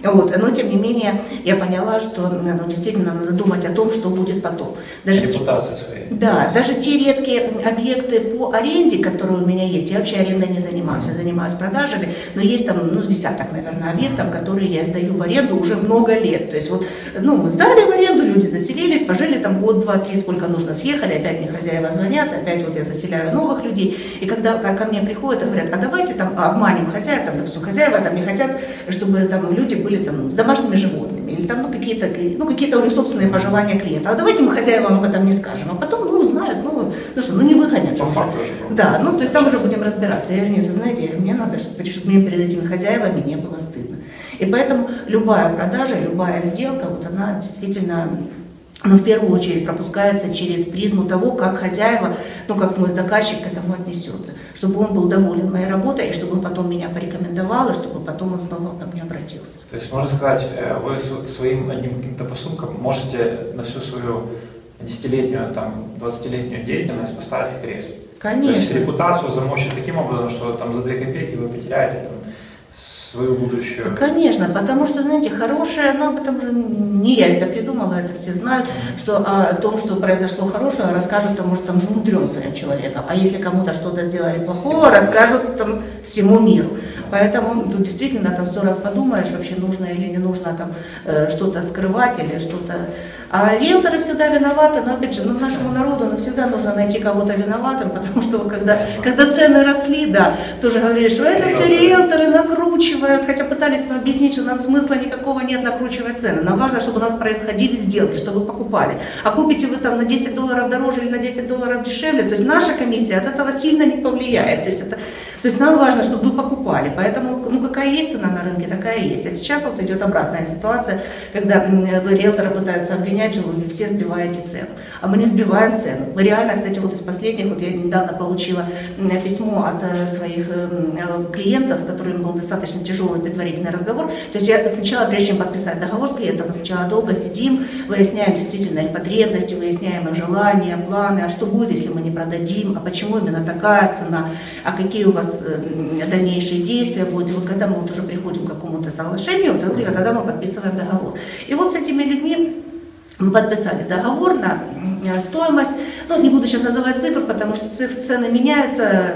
Вот. Но тем не менее я поняла, что ну, действительно надо думать о том, что будет потом. Даже репутацию свою. Да, даже те редкие объекты по аренде, которые у меня есть, я вообще арендой не занимаюсь, я занимаюсь продажами, но есть там, ну, с десяток, наверное, объектов, которые я сдаю в аренду уже много лет. То есть вот, ну, мы сдали в аренду, люди заселились, пожили там год, два, три, сколько нужно, съехали, опять мне хозяева звонят, опять вот я заселяю новых людей. И когда ко мне приходят и говорят, а давайте там обманем хозяев, там, допустим, хозяева там не хотят, чтобы там люди были там с домашними животными, или там, ну, какие-то, ну, какие-то у них собственные пожелания клиента. А давайте мы хозяевам об этом не скажем, а потом, ну, узнают, ну, ну что, ну не выгонят же уже. Да, ну, то есть там уже будем разбираться. Я говорю, нет, знаете, я говорю, мне надо, чтобы, чтобы мне перед этими хозяевами не было стыдно. И поэтому любая продажа, любая сделка, вот она действительно, ну, в первую очередь пропускается через призму того, как хозяева, ну, как мой заказчик к этому отнесется, чтобы он был доволен моей работой, и чтобы он потом меня порекомендовал, и чтобы потом он снова ко мне обратился. То есть, можно сказать, вы своим одним каким-то поступком можете на всю свою десятилетнюю, там, двадцатилетнюю деятельность поставить крест. Конечно. То есть репутацию замочить таким образом, что там за две копейки вы потеряете там свою будущую. Конечно, потому что, знаете, хорошее, но потому что не я это придумала, это все знают, что о том, что произошло хорошее, расскажут, там, может, там, двум-трем своим человекам, а если кому-то что-то сделали плохого, расскажут там всему миру. Поэтому тут действительно там сто раз подумаешь, вообще нужно или не нужно там э, что-то скрывать или что-то. А риэлторы всегда виноваты, но опять же, ну, нашему народу ну, всегда нужно найти кого-то виноватым, потому что вот, когда, когда цены росли, да, тоже говорили, что это все риэлторы накручивают, хотя пытались вам объяснить, что нам смысла никакого нет накручивать цены. Нам важно, чтобы у нас происходили сделки, чтобы вы покупали. А купите вы там на десять долларов дороже или на десять долларов дешевле, то есть наша комиссия от этого сильно не повлияет. То есть, это, то есть нам важно, чтобы вы покупали. Поэтому, ну, какая есть цена на рынке, такая и есть. А сейчас вот идет обратная ситуация, когда вы риэлторы пытаются обвинять, что вы все сбиваете цену. А мы не сбиваем цену. Мы реально, кстати, вот из последних, вот я недавно получила письмо от своих клиентов, с которыми был достаточно тяжелый предварительный разговор. То есть я сначала, прежде чем подписать договор с клиентом, мы сначала долго сидим, выясняем действительно их потребности, выясняем их желания, планы, а что будет, если мы не продадим, а почему именно такая цена, а какие у вас дальнейшие действия будут. И вот когда мы вот уже приходим к какому-то соглашению, тогда мы подписываем договор. И вот с этими людьми мы подписали договор на стоимость, ну, не буду сейчас называть цифры, потому что цифры, цены меняются,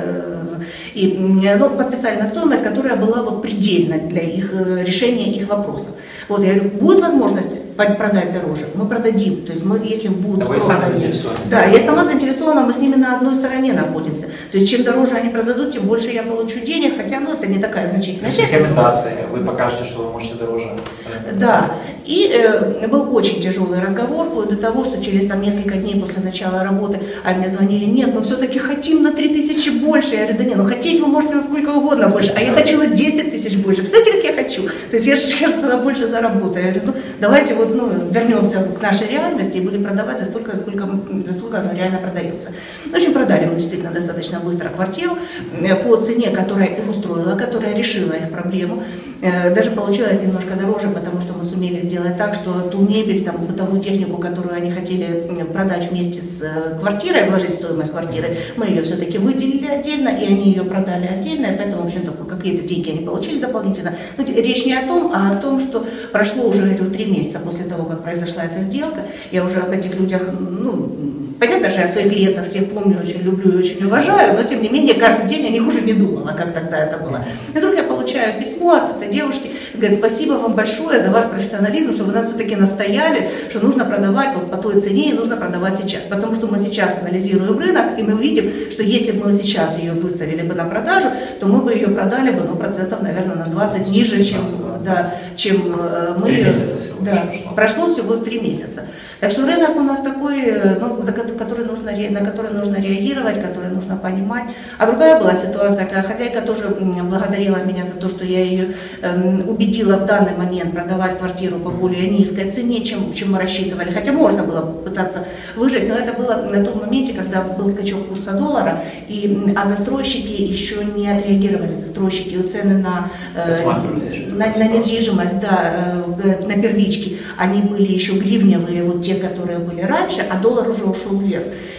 и, ну, подписали на стоимость, которая была вот предельна для их решения их вопросов. Вот, я говорю, будет возможность продать дороже, мы продадим, то есть мы, если будет спрос, да, я сама заинтересована, мы с ними на одной стороне находимся, то есть чем дороже они продадут, тем больше я получу денег, хотя, ну, это не такая значительная часть. Рекомендации, вы покажете, что вы можете дороже. Да, и э, был очень тяжелый разговор, вплоть до того, что через там несколько дней после начала работы они мне звонили, нет, мы все-таки хотим на три тысячи больше. Я говорю, да нет, ну хотеть вы можете на сколько угодно больше, а я хочу на десять тысяч больше. Представляете, как я хочу? То есть я же сейчас тогда больше заработаю. Я говорю, ну давайте вот ну, вернемся к нашей реальности и будем продавать за столько, сколько, за сколько оно реально продается. В общем, продали мы действительно достаточно быстро квартиру по цене, которая их устроила, которая решила их проблему. Даже получилось немножко дороже, потому что мы сумели сделать так, что ту мебель, там, бытовую технику, которую они хотели продать вместе с квартирой, вложить в стоимость квартиры, мы ее все-таки выделили отдельно, и они ее продали отдельно, и поэтому, в общем-то, какие-то деньги они получили дополнительно. Но речь не о том, а о том, что прошло уже, говорю, три месяца после того, как произошла эта сделка, я уже об этих людях, ну, понятно, что я своих клиентов всех помню, очень люблю и очень уважаю, но, тем не менее, каждый день о них уже не думала, как тогда это было. И вдруг я получаю письмо от этой девушки, говорит, спасибо вам большое за ваш профессионализм, что вы нас все-таки настояли, что нужно продавать вот по той цене и нужно продавать сейчас. Потому что мы сейчас анализируем рынок, и мы видим, что если бы мы сейчас ее выставили бы на продажу, то мы бы ее продали бы, ну, процентов, наверное, на двадцать ниже, чем, да, чем мы три ее... месяца всего да, прошло. прошло всего три месяца. Так что рынок у нас такой, ну, за который нужно, на который нужно реагировать, который нужно понимать. А другая была ситуация, когда хозяйка тоже благодарила меня за то, что я ее э, убедила в данный момент продавать квартиру по более низкой цене, чем, чем мы рассчитывали. Хотя можно было пытаться выжить, но это было на том моменте, когда был скачок курса доллара, и, а застройщики еще не отреагировали. Застройщики цены на, э, на, на недвижимость, да, э, на первички, они были еще гривневые, вот те, которые были раньше, а доллар уже ушел вверх.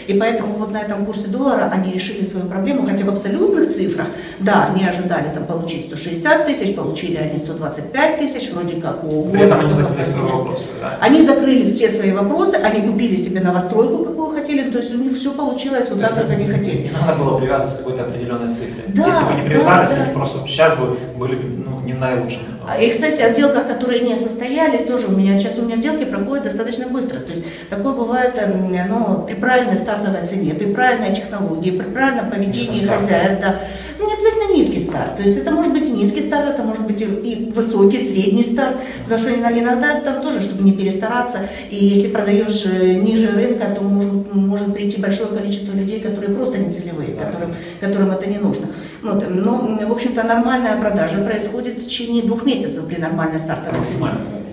И поэтому вот на этом курсе доллара они решили свою проблему, хотя в абсолютных цифрах, да, они ожидали там получить сто шестьдесят тысяч, получили они сто двадцать пять тысяч, вроде как у При этом они закрыли второй вопрос, да? Они закрыли все свои вопросы, они купили себе новостройку, какую хотели, то есть у них все получилось вот так, как они хотели. Не надо было привязываться к какой-то определенной цифре. Да, Если бы не привязались, да, да. они просто сейчас бы были ну, не в наилучшем. И, кстати, о сделках, которые не состоялись, тоже у меня, сейчас у меня сделки проходят достаточно быстро. То есть такое бывает ну, при правильной стартовой цене, при правильной технологии, при правильном поведении хозяев. Да. Ну, не обязательно низкий старт. То есть это может быть и низкий старт, это может быть и высокий, средний старт. Потому что иногда там тоже, чтобы не перестараться, и если продаешь ниже рынка, то может, может прийти большое количество людей, которые просто не целевые, которым, которым это не нужно. Вот. Но, в общем-то, нормальная продажа происходит в течение двух месяцев при нормальной стартовой цене.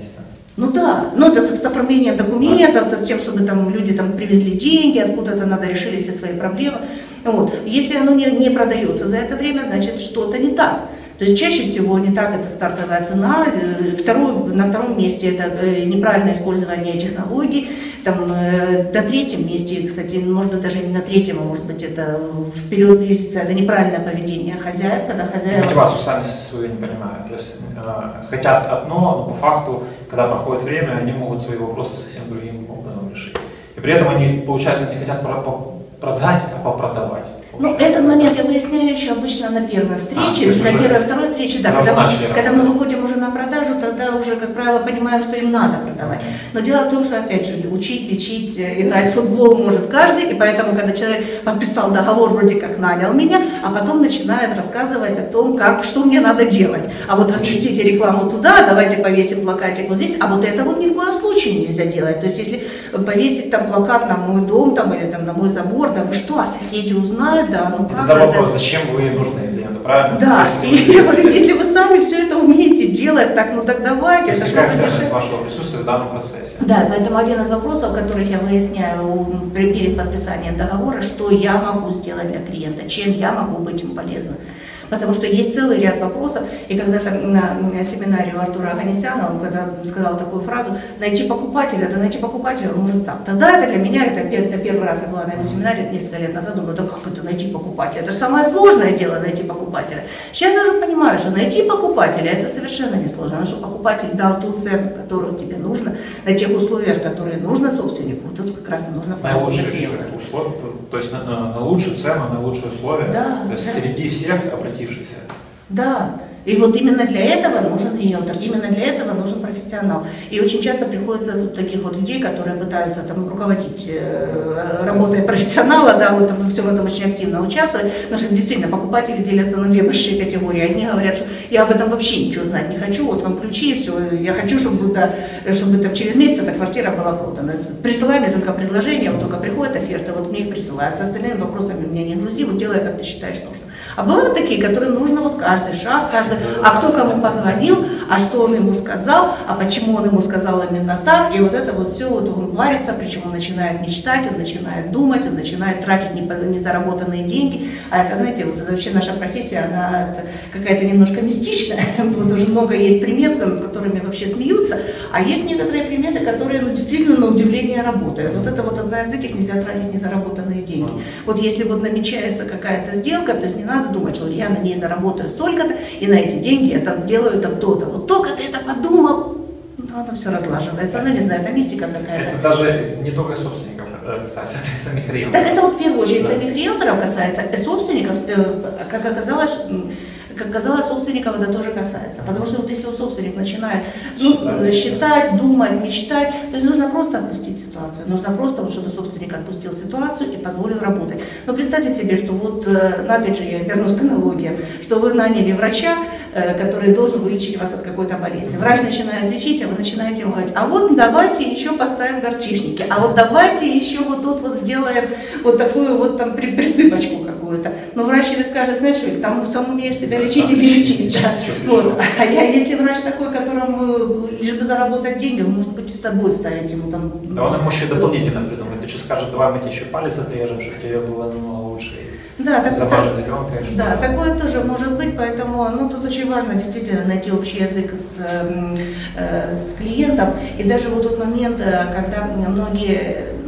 Ну да, но это с, с оформлением документов, это с тем, чтобы там люди там привезли деньги, откуда-то надо решили все свои проблемы. Вот. Если оно не, не продается за это время, значит что-то не так. То есть чаще всего не так это стартовая цена, второй, на втором месте это неправильное использование технологий, там, на третьем месте, кстати, может быть даже не на третьем, а может быть это вперед близится, это неправильное поведение хозяев, когда хозяева... Мотивацию сами свою не понимают, то есть э, хотят одно, но по факту, когда проходит время, они могут свои вопросы совсем другим образом решить. И при этом они, получается, не хотят продать, а попродавать. Ну, этот момент я выясняю еще обычно на первой встрече, а, на первой, второй встрече, да, когда мы, когда мы выходим уже на продажу, тогда уже, как правило, понимаем, что им надо продавать. Но дело в том, что, опять же, учить, лечить, играть в футбол может каждый, и поэтому, когда человек подписал договор, вроде как нанял меня, а потом начинает рассказывать о том, как, что мне надо делать. А вот разместите рекламу туда, давайте повесим плакатик вот здесь, а вот это вот ни в коем случае нельзя делать. То есть, если повесить там плакат на мой дом там, или там, на мой забор, да вы что, а соседи узнают? Да, ну это как вопрос, это? Зачем вы нужны клиенту, правильно? Да, если, и, вы... если вы сами все это умеете делать, так ну так давайте. То есть какая ценность вашего присутствия в данном процессе? Да, поэтому один из вопросов, которых я выясняю перед подписанием договора, что я могу сделать для клиента, чем я могу быть им полезна. Потому что есть целый ряд вопросов, и когда-то на семинаре у Артура Аганесяна, он когда сказал такую фразу: найти покупателя, да найти покупателя он может сам. Тогда это для меня, это, это первый раз я была на его семинаре несколько лет назад, думаю, да как это найти покупателя, это же самое сложное дело найти покупателя. Сейчас я уже понимаю, что найти покупателя это совершенно не сложно, потому что покупатель дал ту цену, которую тебе нужно, на тех условиях, которые нужно собственнику, тут как раз и нужно наилучшие условия, то есть на, на, на лучшую цену, на лучшие условия, да, то есть да. среди всех обратившихся. Да, и вот именно для этого нужен риэлтор, именно для этого нужен профессионал. И очень часто приходится вот таких вот людей, которые пытаются там руководить э, работой профессионала, да, вот во всем этом очень активно участвовать, потому что действительно покупатели делятся на две большие категории. Одни говорят, что я об этом вообще ничего знать не хочу, вот вам ключи, и все, я хочу, чтобы, да, чтобы там через месяц эта квартира была продана. Присылай мне только предложения, вот только приходит оферта, вот мне их присылай, а с остальными вопросами меня не грузи, вот делай, как ты считаешь нужно. А бывают такие, которым нужно вот каждый шаг, каждый, а кто кому позвонил, а что он ему сказал, а почему он ему сказал именно так, и вот это вот все, вот он варится, причем он начинает мечтать, он начинает думать, он начинает тратить незаработанные деньги, а это, знаете, вот это вообще наша профессия, она какая-то немножко мистичная, вот уже много есть примет, над которыми вообще смеются, а есть некоторые приметы, которые ну, действительно на удивление работают. Вот это вот одна из этих, нельзя тратить незаработанные деньги. Вот если вот намечается какая-то сделка, то есть не надо думать, что я на ней заработаю столько-то, и на эти деньги я там сделаю там то-то. Вот только ты это подумал, ну, оно все разлаживается. Оно, не знаю, это мистика какая-то. Это даже не только собственников касается, это и самих риэлторов. Так это вот в первую очередь да. самих риэлторов касается, и собственников, как оказалось, как оказалось, собственников это тоже касается. Потому что вот если собственник начинает ну, считать, считать, думать, мечтать, то есть нужно просто отпустить ситуацию. Нужно просто, вот, чтобы собственник отпустил ситуацию и позволил работать. Но представьте себе, что вот, ну, опять же, я вернусь к аналогии, что вы наняли врача, который должен вылечить вас от какой-то болезни. Врач начинает лечить, а вы начинаете ему говорить, а вот давайте еще поставим горчишники, а вот давайте еще вот тут вот сделаем вот такую вот там присыпочку какую-то. Но врач или скажет, знаешь, что там сам умеешь себя лечить, иди лечись. Да. Вот. А я, если врач такой, которому лишь бы заработать деньги, он может быть и с тобой ставить ему там... Да он ему еще дополнительно придумает. Ты что скажешь, давай мы тебе еще палец отрежем, чтобы тебе было намного лучше. Да, так, так, зеленкой, да, такое тоже может быть, поэтому ну, тут очень важно действительно найти общий язык с, э, с клиентом. И даже вот тот момент, когда многие, ну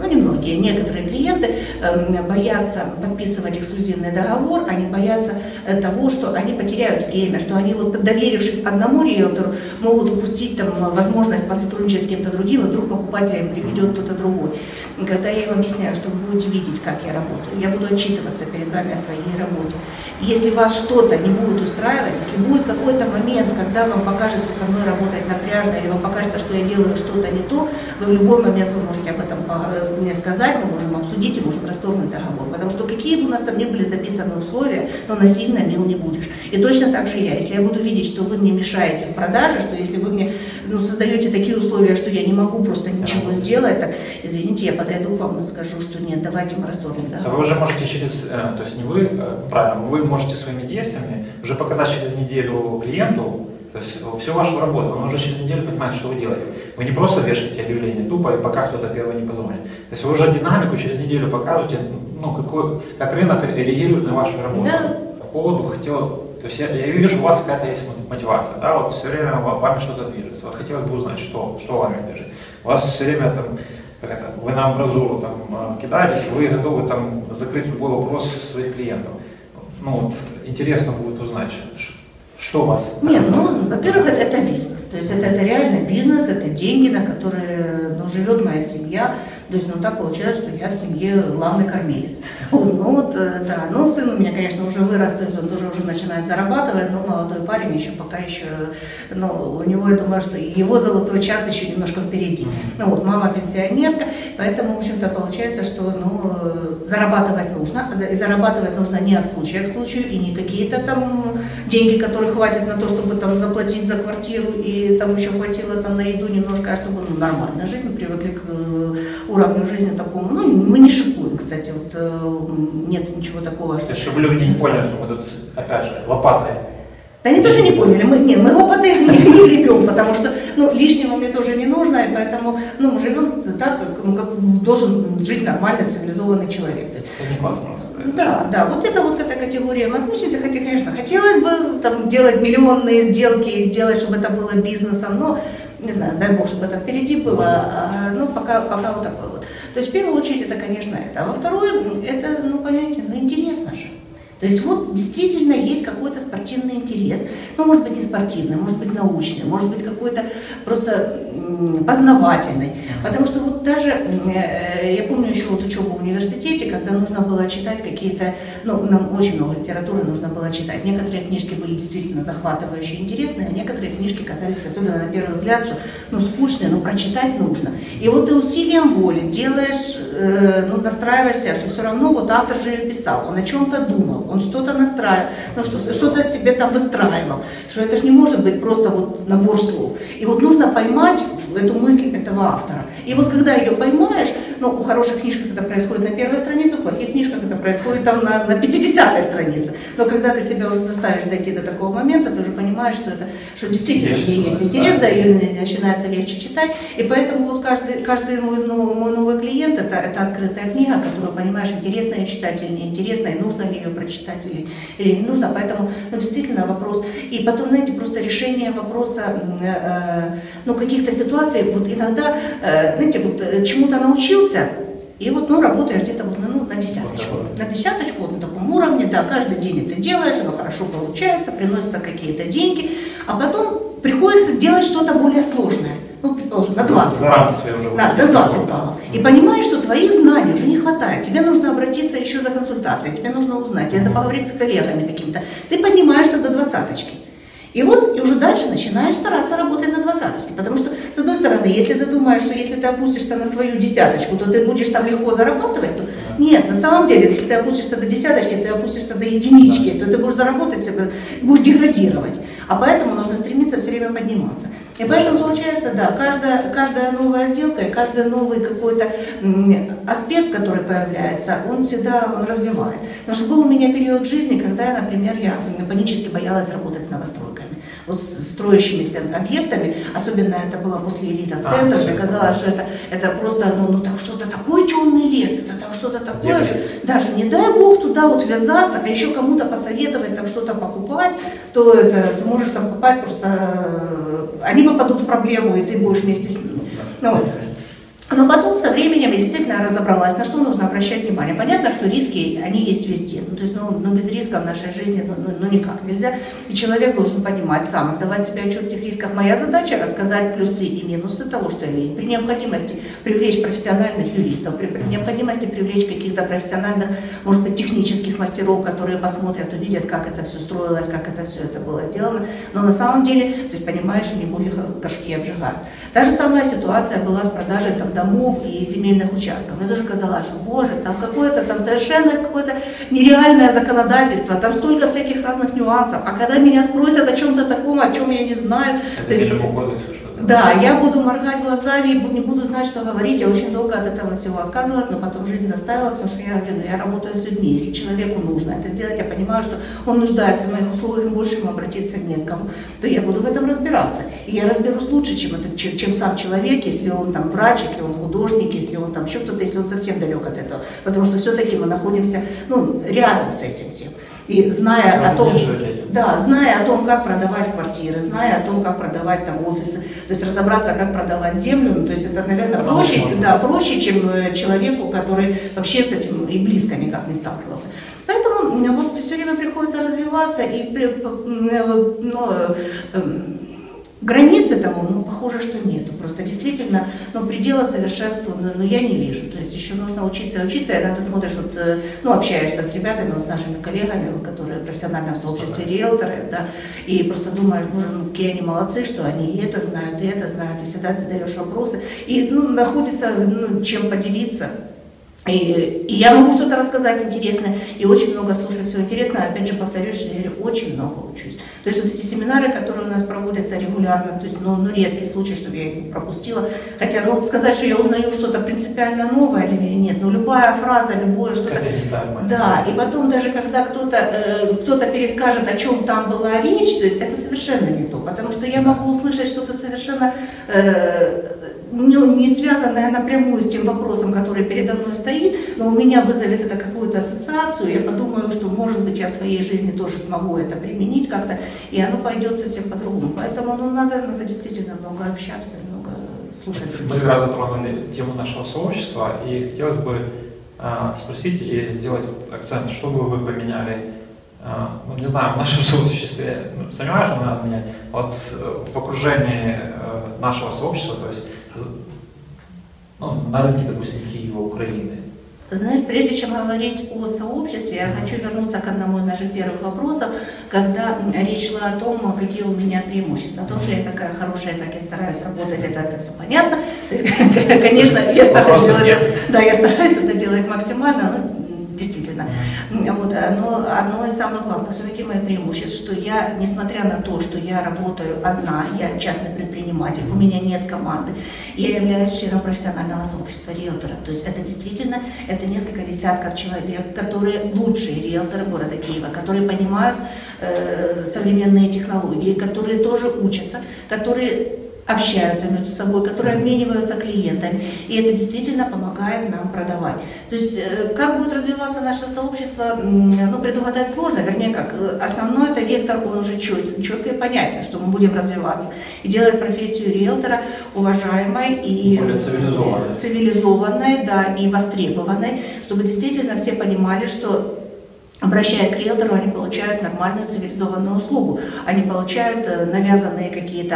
ну немногие, некоторые клиенты э, боятся подписывать эксклюзивный договор, они боятся э, того, что они потеряют время, что они вот доверившись одному риэлтору, могут упустить там возможность посотрудничать с кем-то другим, и вдруг покупателя им приведет кто-то другой. И когда я им объясняю, что вы будете видеть, как я работаю, я буду отчитываться перед вами о своей работе. И если вас что-то не будет устраивать, если будет какой-то момент, когда вам покажется со мной работать напряжно, или вам покажется, что я делаю что-то не то, вы в любой момент вы можете об этом мне сказать, мы можем обсудить и можем расторгнуть договор. Потому что какие бы у нас там ни были записаны условия, но насильно мил не будешь. И точно так же я. Если я буду видеть, что вы мне мешаете в продаже, что если вы мне ну, создаете такие условия, что я не могу просто ничего сделать, так, извините, я подойду к вам и скажу, что нет, давайте мы расторгнем договор. Вы уже можете через, то есть не вы, правильно, вы можете своими действиями уже показать через неделю клиенту, то есть всю вашу работу, он уже через неделю понимает, что вы делаете. Вы не просто вешаете объявление тупо, и пока кто-то первый не позвонит. То есть вы уже динамику через неделю показываете, ну, какой, как рынок реагирует на вашу работу. Да. По поводу хотел, то есть я, я вижу, у вас какая-то есть мотивация, да, вот все время вами что-то движется. Вот хотелось бы узнать, что, что вами движет. У вас все время там, как это, вы на амбразуру там кидаетесь, вы готовы там закрыть любой вопрос своих клиентов. Ну вот интересно будет узнать, что у вас? Нет, ну, во-первых, это, это бизнес. То есть это, это реально бизнес, это деньги, на которые ну, живет моя семья. То есть, ну, так получается, что я в семье главный кормилец. Вот, ну, вот, да, ну, сын у меня, конечно, уже вырос, то есть он тоже уже начинает зарабатывать, но молодой парень еще пока еще, ну, у него, я думаю, что его золотой час еще немножко впереди. Ну, вот, мама пенсионерка, поэтому, в общем-то, получается, что, ну, зарабатывать нужно, и зарабатывать нужно не от случая к случаю, и не какие-то там деньги, которые хватит на то, чтобы там заплатить за квартиру, и там еще хватило там на еду немножко, а чтобы, ну, нормально жить, мы привыкли к уровню жизни такому, ну, мы не шикуем, кстати, вот нет ничего такого, что... То есть, чтобы люди не поняли, что мы тут, опять же, лопатой. Да они тоже не поняли, мы, нет, мы лопаты не, не гребем, потому что, ну, лишнего мне тоже не нужно, и поэтому, ну, мы живем так, как, ну, как должен жить нормальный, цивилизованный человек. То есть, да, да, вот это вот эта категория мы относимся, хотя, конечно, хотелось бы там делать миллионные сделки, делать, чтобы это было бизнесом, но, не знаю, дай бог, чтобы это впереди было, а, ну, пока, пока вот такое вот. То есть, в первую очередь, это, конечно, это. А во вторую, это, ну, понимаете, ну, интересно же. То есть вот действительно есть какой-то спортивный интерес, ну, может быть, не спортивный, может быть, научный, может быть, какой-то просто познавательный. Потому что вот даже, я помню еще вот учебу в университете, когда нужно было читать какие-то, ну, нам очень много литературы нужно было читать. Некоторые книжки были действительно захватывающие, интересные, а некоторые книжки казались, особенно на первый взгляд, что, ну, скучные, но прочитать нужно. И вот ты усилием воли делаешь, э, ну, настраиваешься, что все равно вот автор же писал, он о чем-то думал, он что-то настраивал, ну, что-то, что-то себе там выстраивал, что это же не может быть просто вот набор слов. И вот нужно поймать эту мысль этого автора. И вот когда ее поймаешь, ну, у хороших книжек это происходит на первой странице, у плохих книжках это происходит там на, на пятидесятой странице. Но когда ты себя уже заставишь дойти до такого момента, ты уже понимаешь, что это, что действительно в ней есть интерес, да, ее начинается легче читать. И поэтому вот каждый, каждый мой, ну, мой новый клиент это, это открытая книга, которую, понимаешь, интересно ее читать или неинтересно, и нужно ли ее прочитать или, или не нужно. Поэтому, ну, действительно вопрос. И потом, знаете, просто решение вопроса, э, ну, каких-то ситуаций, вот иногда, э, знаете, вот чему-то научился, и вот, ну, работаешь где-то вот, ну, на десяточку. На десяточку, вот на таком уровне, да, каждый день это делаешь, оно хорошо получается, приносятся какие-то деньги, а потом приходится делать что-то более сложное. Ну, предположим, на двадцать баллов. Да, на двадцать баллов. И понимаешь, что твоих знаний уже не хватает. Тебе нужно обратиться еще за консультацией, тебе нужно узнать, тебе надо поговорить с коллегами какими-то. Ты поднимаешься до двадцаточки. И вот, и уже дальше начинаешь стараться работать на двадцаточке. Потому что, с одной стороны, если ты думаешь, что если ты опустишься на свою десяточку, то ты будешь там легко зарабатывать, то нет, на самом деле, если ты опустишься до десяточки, ты опустишься до единички, то ты будешь заработать себя, будешь деградировать. А поэтому нужно стремиться все время подниматься. И поэтому получается, да, каждая, каждая новая сделка и каждый новый какой-то аспект, который появляется, он всегда он развивает. Потому что был у меня период жизни, когда я, например, я панически боялась работать с новостройками. Вот с строящимися объектами, особенно это было после элита-центра, мне казалось, что это, это просто, ну, ну так что-то такой темный лес, это там что-то такое, что, да, что не дай бог туда вот ввязаться, а еще кому-то посоветовать там что-то покупать, то это, ты можешь там попасть просто, они попадут в проблему, и ты будешь вместе с ними. Ну, вот. Но потом со временем я действительно разобралась, на что нужно обращать внимание. Понятно, что риски, они есть везде. Ну, то есть, ну, ну, без риска в нашей жизни ну, ну, ну, никак нельзя. И человек должен понимать сам, отдавать себе отчет в этих рисках. Моя задача – рассказать плюсы и минусы того, что я имею. При необходимости привлечь профессиональных юристов, при, при необходимости привлечь каких-то профессиональных, может быть, технических мастеров, которые посмотрят, увидят, как это все строилось, как это все это было сделано. Но на самом деле, то есть, понимаешь, не боги кошки обжигают. Та же самая ситуация была с продажей там, домов и земельных участков. Мне тоже казалось, что, боже, там какое-то там совершенно какое-то нереальное законодательство, там столько всяких разных нюансов. А когда меня спросят о чем-то таком, о чем я не знаю, Это то есть, да, я буду моргать глазами и не буду знать, что говорить. Я очень долго от этого всего отказывалась, но потом жизнь заставила, потому что я, ну, я работаю с людьми. Если человеку нужно это сделать, я понимаю, что он нуждается в моих услугах, и больше ему обратиться не к кому, то я буду в этом разбираться. И я разберусь лучше, чем, это, чем, чем сам человек, если он там врач, если он художник, если он там еще кто-то, если он совсем далек от этого. Потому что все-таки мы находимся ну, рядом с этим всем. И зная о, том, да, зная о том, как продавать квартиры, зная о том, как продавать там офисы, то есть разобраться, как продавать землю, ну, то есть это, наверное, проще, да, проще, чем человеку, который вообще с этим и близко никак не сталкивался. Поэтому вот все время приходится развиваться, и ну, границы тому, ну, похоже, что нету. Просто действительно, ну, предела совершенству, ну, ну, я не вижу. То есть еще нужно учиться и учиться. И иногда смотришь, вот, ну, общаешься с ребятами, вот, с нашими коллегами, вот, которые в профессиональном сообществе риэлторы, да, и просто думаешь, боже, ну, какие они молодцы, что они и это знают, и это знают, и всегда задаешь вопросы. И, ну, находится, ну, чем поделиться. И, и я могу что-то рассказать интересное, и очень много слушаю всего интересного. Опять же, повторюсь, что я очень много учусь. То есть вот эти семинары, которые у нас проводятся регулярно, то есть, ну, ну редкий случай, чтобы я их пропустила. Хотя, ну, сказать, что я узнаю что-то принципиально новое или нет, но любая фраза, любое что-то. Да, и потом даже когда кто-то э, кто-то перескажет, о чем там была речь, то есть это совершенно не то, потому что я могу услышать что-то совершенно э, не, не связанное напрямую с тем вопросом, который передо мной стоит, но у меня вызовет это какую-то ассоциацию, я подумаю, что, может быть, я в своей жизни тоже смогу это применить как-то, и оно пойдет совсем по-другому. Поэтому, ну, надо, надо действительно много общаться, много слушать. Мы как раз затронули тему нашего сообщества, и хотелось бы э, спросить и сделать вот акцент, что бы вы поменяли, э, ну, не знаю, в нашем сообществе, ну, сомневаюсь, что надо менять, вот э, в окружении э, нашего сообщества, то есть ну, на рынке, допустим, Киева, Украины. Знаешь, прежде чем говорить о сообществе, я хочу вернуться к одному из наших первых вопросов, когда речь шла о том, какие у меня преимущества. О том, что я такая хорошая, так я стараюсь работать, это, это все понятно. То есть, конечно, я стараюсь делать, да, я стараюсь это делать максимально, но действительно. Вот, но одно из самых главных все-таки моих преимуществ, что я, несмотря на то, что я работаю одна, я частный предприниматель, у меня нет команды, я являюсь членом профессионального сообщества риэлторов. То есть это действительно, это несколько десятков человек, которые лучшие риэлторы города Киева, которые понимают э, современные технологии, которые тоже учатся, которые общаются между собой, которые обмениваются клиентами, и это действительно помогает нам продавать. То есть, как будет развиваться наше сообщество, ну, предугадать сложно, вернее, как, основной это вектор, он уже чет, четко и понятно, что мы будем развиваться и делать профессию риэлтора уважаемой и более цивилизованной. цивилизованной, да, и востребованной, чтобы действительно все понимали, что обращаясь к риэлтору, они получают нормальную цивилизованную услугу. Они получают э, навязанные какие-то,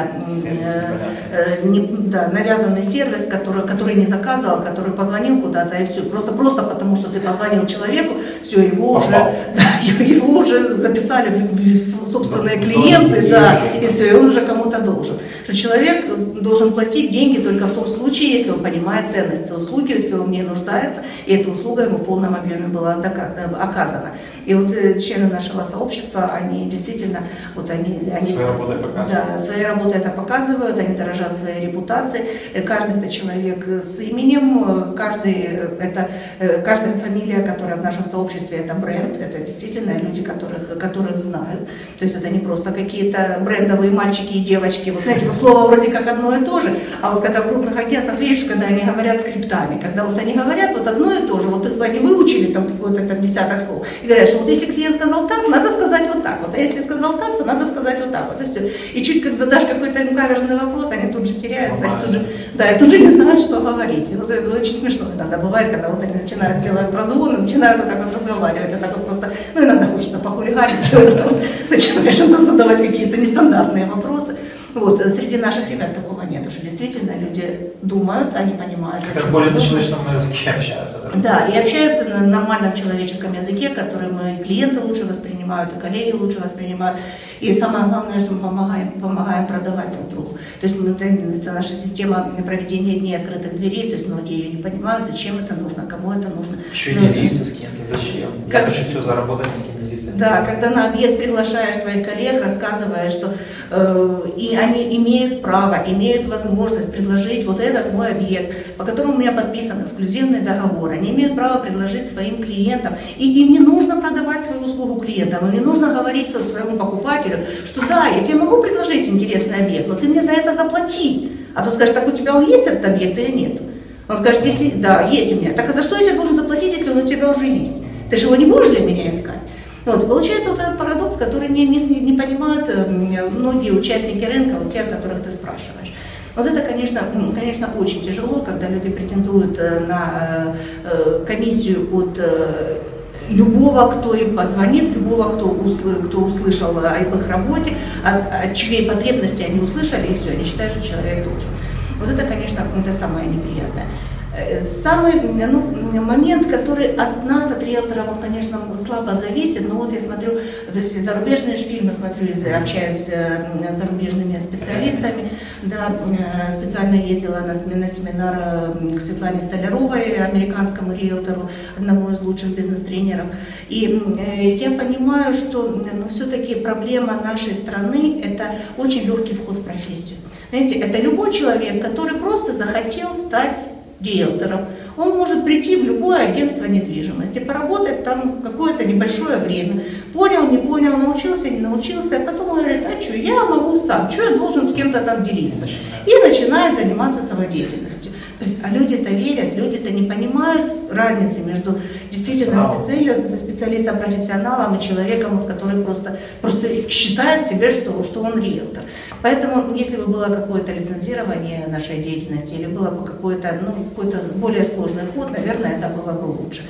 э, э, не, да, навязанный сервис, который, который не заказывал, который позвонил куда-то и все. Просто, просто потому, что ты позвонил человеку, все, его уже, да, его уже записали в, в собственные клиенты, да, и все, и он уже кому-то должен. Что человек должен платить деньги только в том случае, если он понимает ценность этой услуги, если он в ней нуждается, и эта услуга ему в полном объеме была доказана, оказана. И вот э, члены нашего сообщества, они действительно, вот они, они своей работой показывают. Да, своей работой это показывают, они дорожат своей репутацией. Каждый это человек с именем, каждый это, каждая фамилия, которая в нашем сообществе, это бренд, это действительно люди, которых, которых знают. То есть это не просто какие-то брендовые мальчики и девочки. Вот знаете, вот слово вроде как одно и то же, а вот когда в крупных агентствах, видишь, когда они говорят скриптами, когда вот они говорят вот одно и то же, вот они выучили там какой-то там десяток слов, и говорят, говорят, что вот если клиент сказал так, надо сказать вот так вот, а если сказал так, то надо сказать вот так вот, и все. И чуть как задашь какой-то им каверзный вопрос, они тут же теряются, и тут же, да, и тут же не знают, что говорить. И вот это очень смешно иногда бывает, когда вот они начинают делать прозвон, и начинают вот так вот разговаривать, вот так вот просто, ну иногда хочется похулиганить, вот это вот, начинаешь задавать какие-то нестандартные вопросы. Вот, среди наших ребят такого нет, что действительно люди думают, они понимают. Это более на человеческом языке общаются. Да, и общаются на нормальном человеческом языке, который мы клиенты лучше воспринимают, и коллеги лучше воспринимают. И самое главное, что мы помогаем, помогаем продавать друг другу. То есть это, это наша система проведения дней открытых дверей, то есть многие ее не понимают, зачем это нужно, кому это нужно. Еще и делиться с кем-то, зачем? Как... Я хочу все заработать, ни с кем делиться. Да, когда на объект приглашаешь своих коллег, рассказываешь, что э, и они имеют право, имеют возможность предложить вот этот мой объект, по которому у меня подписан эксклюзивный договор. Они имеют право предложить своим клиентам. И им не нужно продавать свою услугу клиентам, им не нужно говорить своему покупателю, что да, я тебе могу предложить интересный объект, но ты мне за это заплати. А то скажешь, так у тебя он есть этот объект или нет? Он скажет, если да, есть у меня. Так а за что я тебе должен заплатить, если он у тебя уже есть? Ты же его не будешь для меня искать? Вот, получается вот этот парадокс, который не, не, не понимают многие участники рынка, вот те, о которых ты спрашиваешь. Вот это, конечно, конечно, очень тяжело, когда люди претендуют на комиссию от любого, кто им позвонит, любого, кто, услы, кто услышал об их работе, от, от чьей потребности они услышали, и все, они считают, что человек должен. Вот это, конечно, это самое неприятное. Самый ну, момент, который от нас, от риэлторов, он, конечно, слабо зависит, но вот я смотрю, то есть зарубежные фильмы смотрю, общаюсь с зарубежными специалистами, да, специально ездила на, на семинар к Светлане Столяровой, американскому риэлтору, одному из лучших бизнес-тренеров, и я понимаю, что ну, все-таки проблема нашей страны – это очень легкий вход в профессию. Знаете, это любой человек, который просто захотел стать риэлтором. Он может прийти в любое агентство недвижимости, поработать там какое-то небольшое время, понял, не понял, научился, не научился, а потом говорит, а что, я могу сам, что я должен с кем-то там делиться? И начинает заниматься самодеятельностью. То есть, а люди-то верят, люди-то не понимают разницы между действительно специалистом, специалистом, профессионалом и человеком, который просто, просто считает себе, что, что он риэлтор. Поэтому, если бы было какое-то лицензирование нашей деятельности или было бы какой-то ну, какой-то более сложный вход, наверное, это было бы лучше.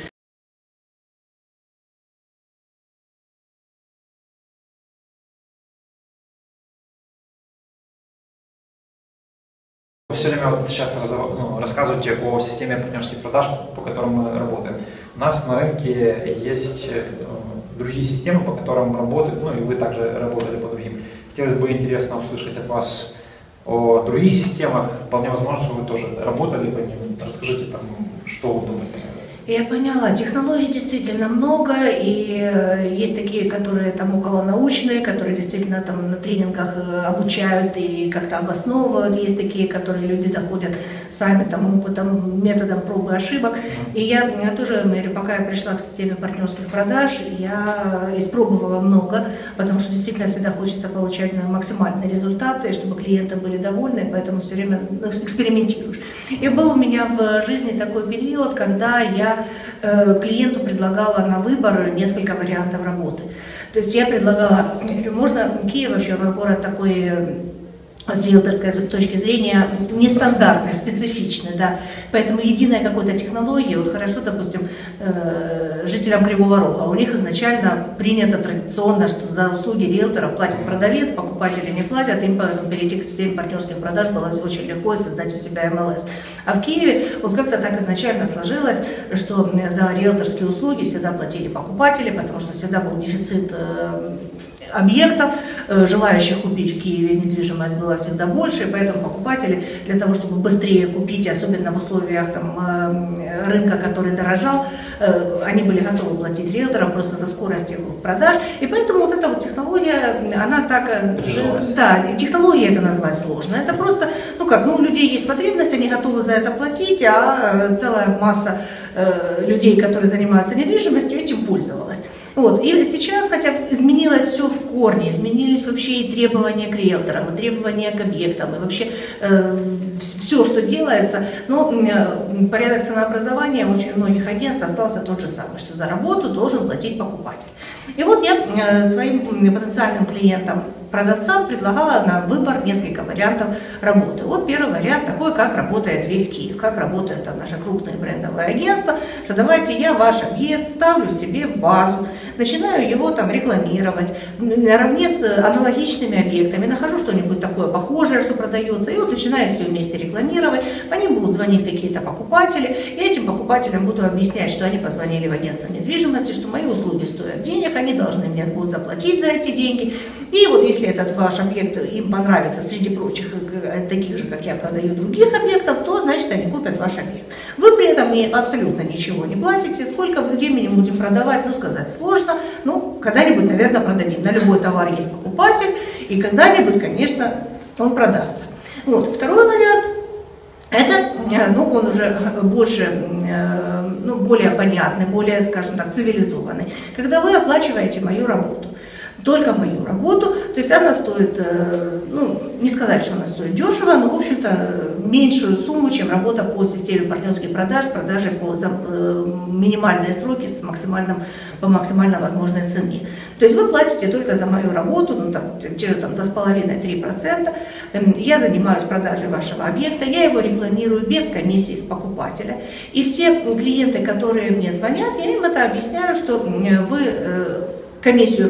Вы все время вот сейчас ну, рассказываете о системе партнерских продаж, по которым мы работаем. У нас на рынке есть другие системы, по которым работают, ну и вы также работали по другим. Хотелось бы интересно услышать от вас о других системах. Вполне возможно, что вы тоже работали по ним. Расскажите, там, что вы думаете. Я поняла, технологий действительно много, и есть такие, которые там околонаучные, которые действительно там на тренингах обучают и как-то обосновывают, есть такие, которые люди доходят сами там опытом, методом пробы и ошибок. И я, я тоже, пока я пришла к системе партнерских продаж, я испробовала много, потому что действительно всегда хочется получать максимальные результаты, чтобы клиенты были довольны, поэтому все время экспериментируешь. И был у меня в жизни такой период, когда я клиенту предлагала на выбор несколько вариантов работы. То есть я предлагала, можно, Киев вообще у нас город такой, с риэлторской точки зрения, нестандартный, специфичный, да. Поэтому единая какой-то технология, вот хорошо, допустим, э, жителям Кривого Рога, у них изначально принято традиционно, что за услуги риэлтора платит продавец, покупатели не платят, им поэтому перейти к системе партнерских продаж было очень легко и создать у себя эм эл эс. А в Киеве вот как-то так изначально сложилось, что за риэлторские услуги всегда платили покупатели, потому что всегда был дефицит э, объектов, желающих купить в Киеве недвижимость было всегда больше, и поэтому покупатели для того, чтобы быстрее купить, особенно в условиях там, рынка, который дорожал, они были готовы платить риэлторам просто за скорость их продаж, и поэтому вот эта вот технология, она так, да, технология это назвать сложно, это просто, ну как, ну у людей есть потребность, они готовы за это платить, а целая масса людей, которые занимаются недвижимостью, этим пользовалась. Вот. И сейчас, хотя изменилось все в корне, изменились вообще и требования к риэлторам, и требования к объектам, и вообще э, все, что делается, но порядок ценообразования у очень многих агентств остался тот же самый, что за работу должен платить покупатель. И вот я своим потенциальным клиентам, продавцам предлагала на выбор несколько вариантов работы. Вот первый вариант такой, как работает весь Киев, как работают там наши крупные брендовые агентства, что давайте я ваш объект ставлю себе в базу, начинаю его там рекламировать наравне с аналогичными объектами, нахожу что-нибудь такое похожее, что продается, и вот начинаю все вместе рекламировать, по ним будут звонить какие-то покупатели, и этим покупателям буду объяснять, что они позвонили в агентство недвижимости, что мои услуги стоят денег, они должны мне будут заплатить за эти деньги, и вот если этот ваш объект им понравится среди прочих, таких же, как я продаю, других объектов, то, значит, они купят ваш объект. Вы при этом мне абсолютно ничего не платите. Сколько времени будем продавать, ну, сказать сложно. Ну, когда-нибудь, наверное, продадим. На любой товар есть покупатель, и когда-нибудь, конечно, он продастся. Вот. Второй вариант, это, ну, он уже больше, ну, более понятный, более, скажем так, цивилизованный. Когда вы оплачиваете мою работу. Только мою работу, то есть она стоит, ну, не сказать, что она стоит дешево, но, в общем-то, меньшую сумму, чем работа по системе партнерских продаж, с продажей по минимальные сроки с максимальным, по максимально возможной цене. То есть вы платите только за мою работу, ну, там, те же там два с половиной — три процента. Я занимаюсь продажей вашего объекта, я его рекламирую без комиссии с покупателя. И все клиенты, которые мне звонят, я им это объясняю, что вы комиссию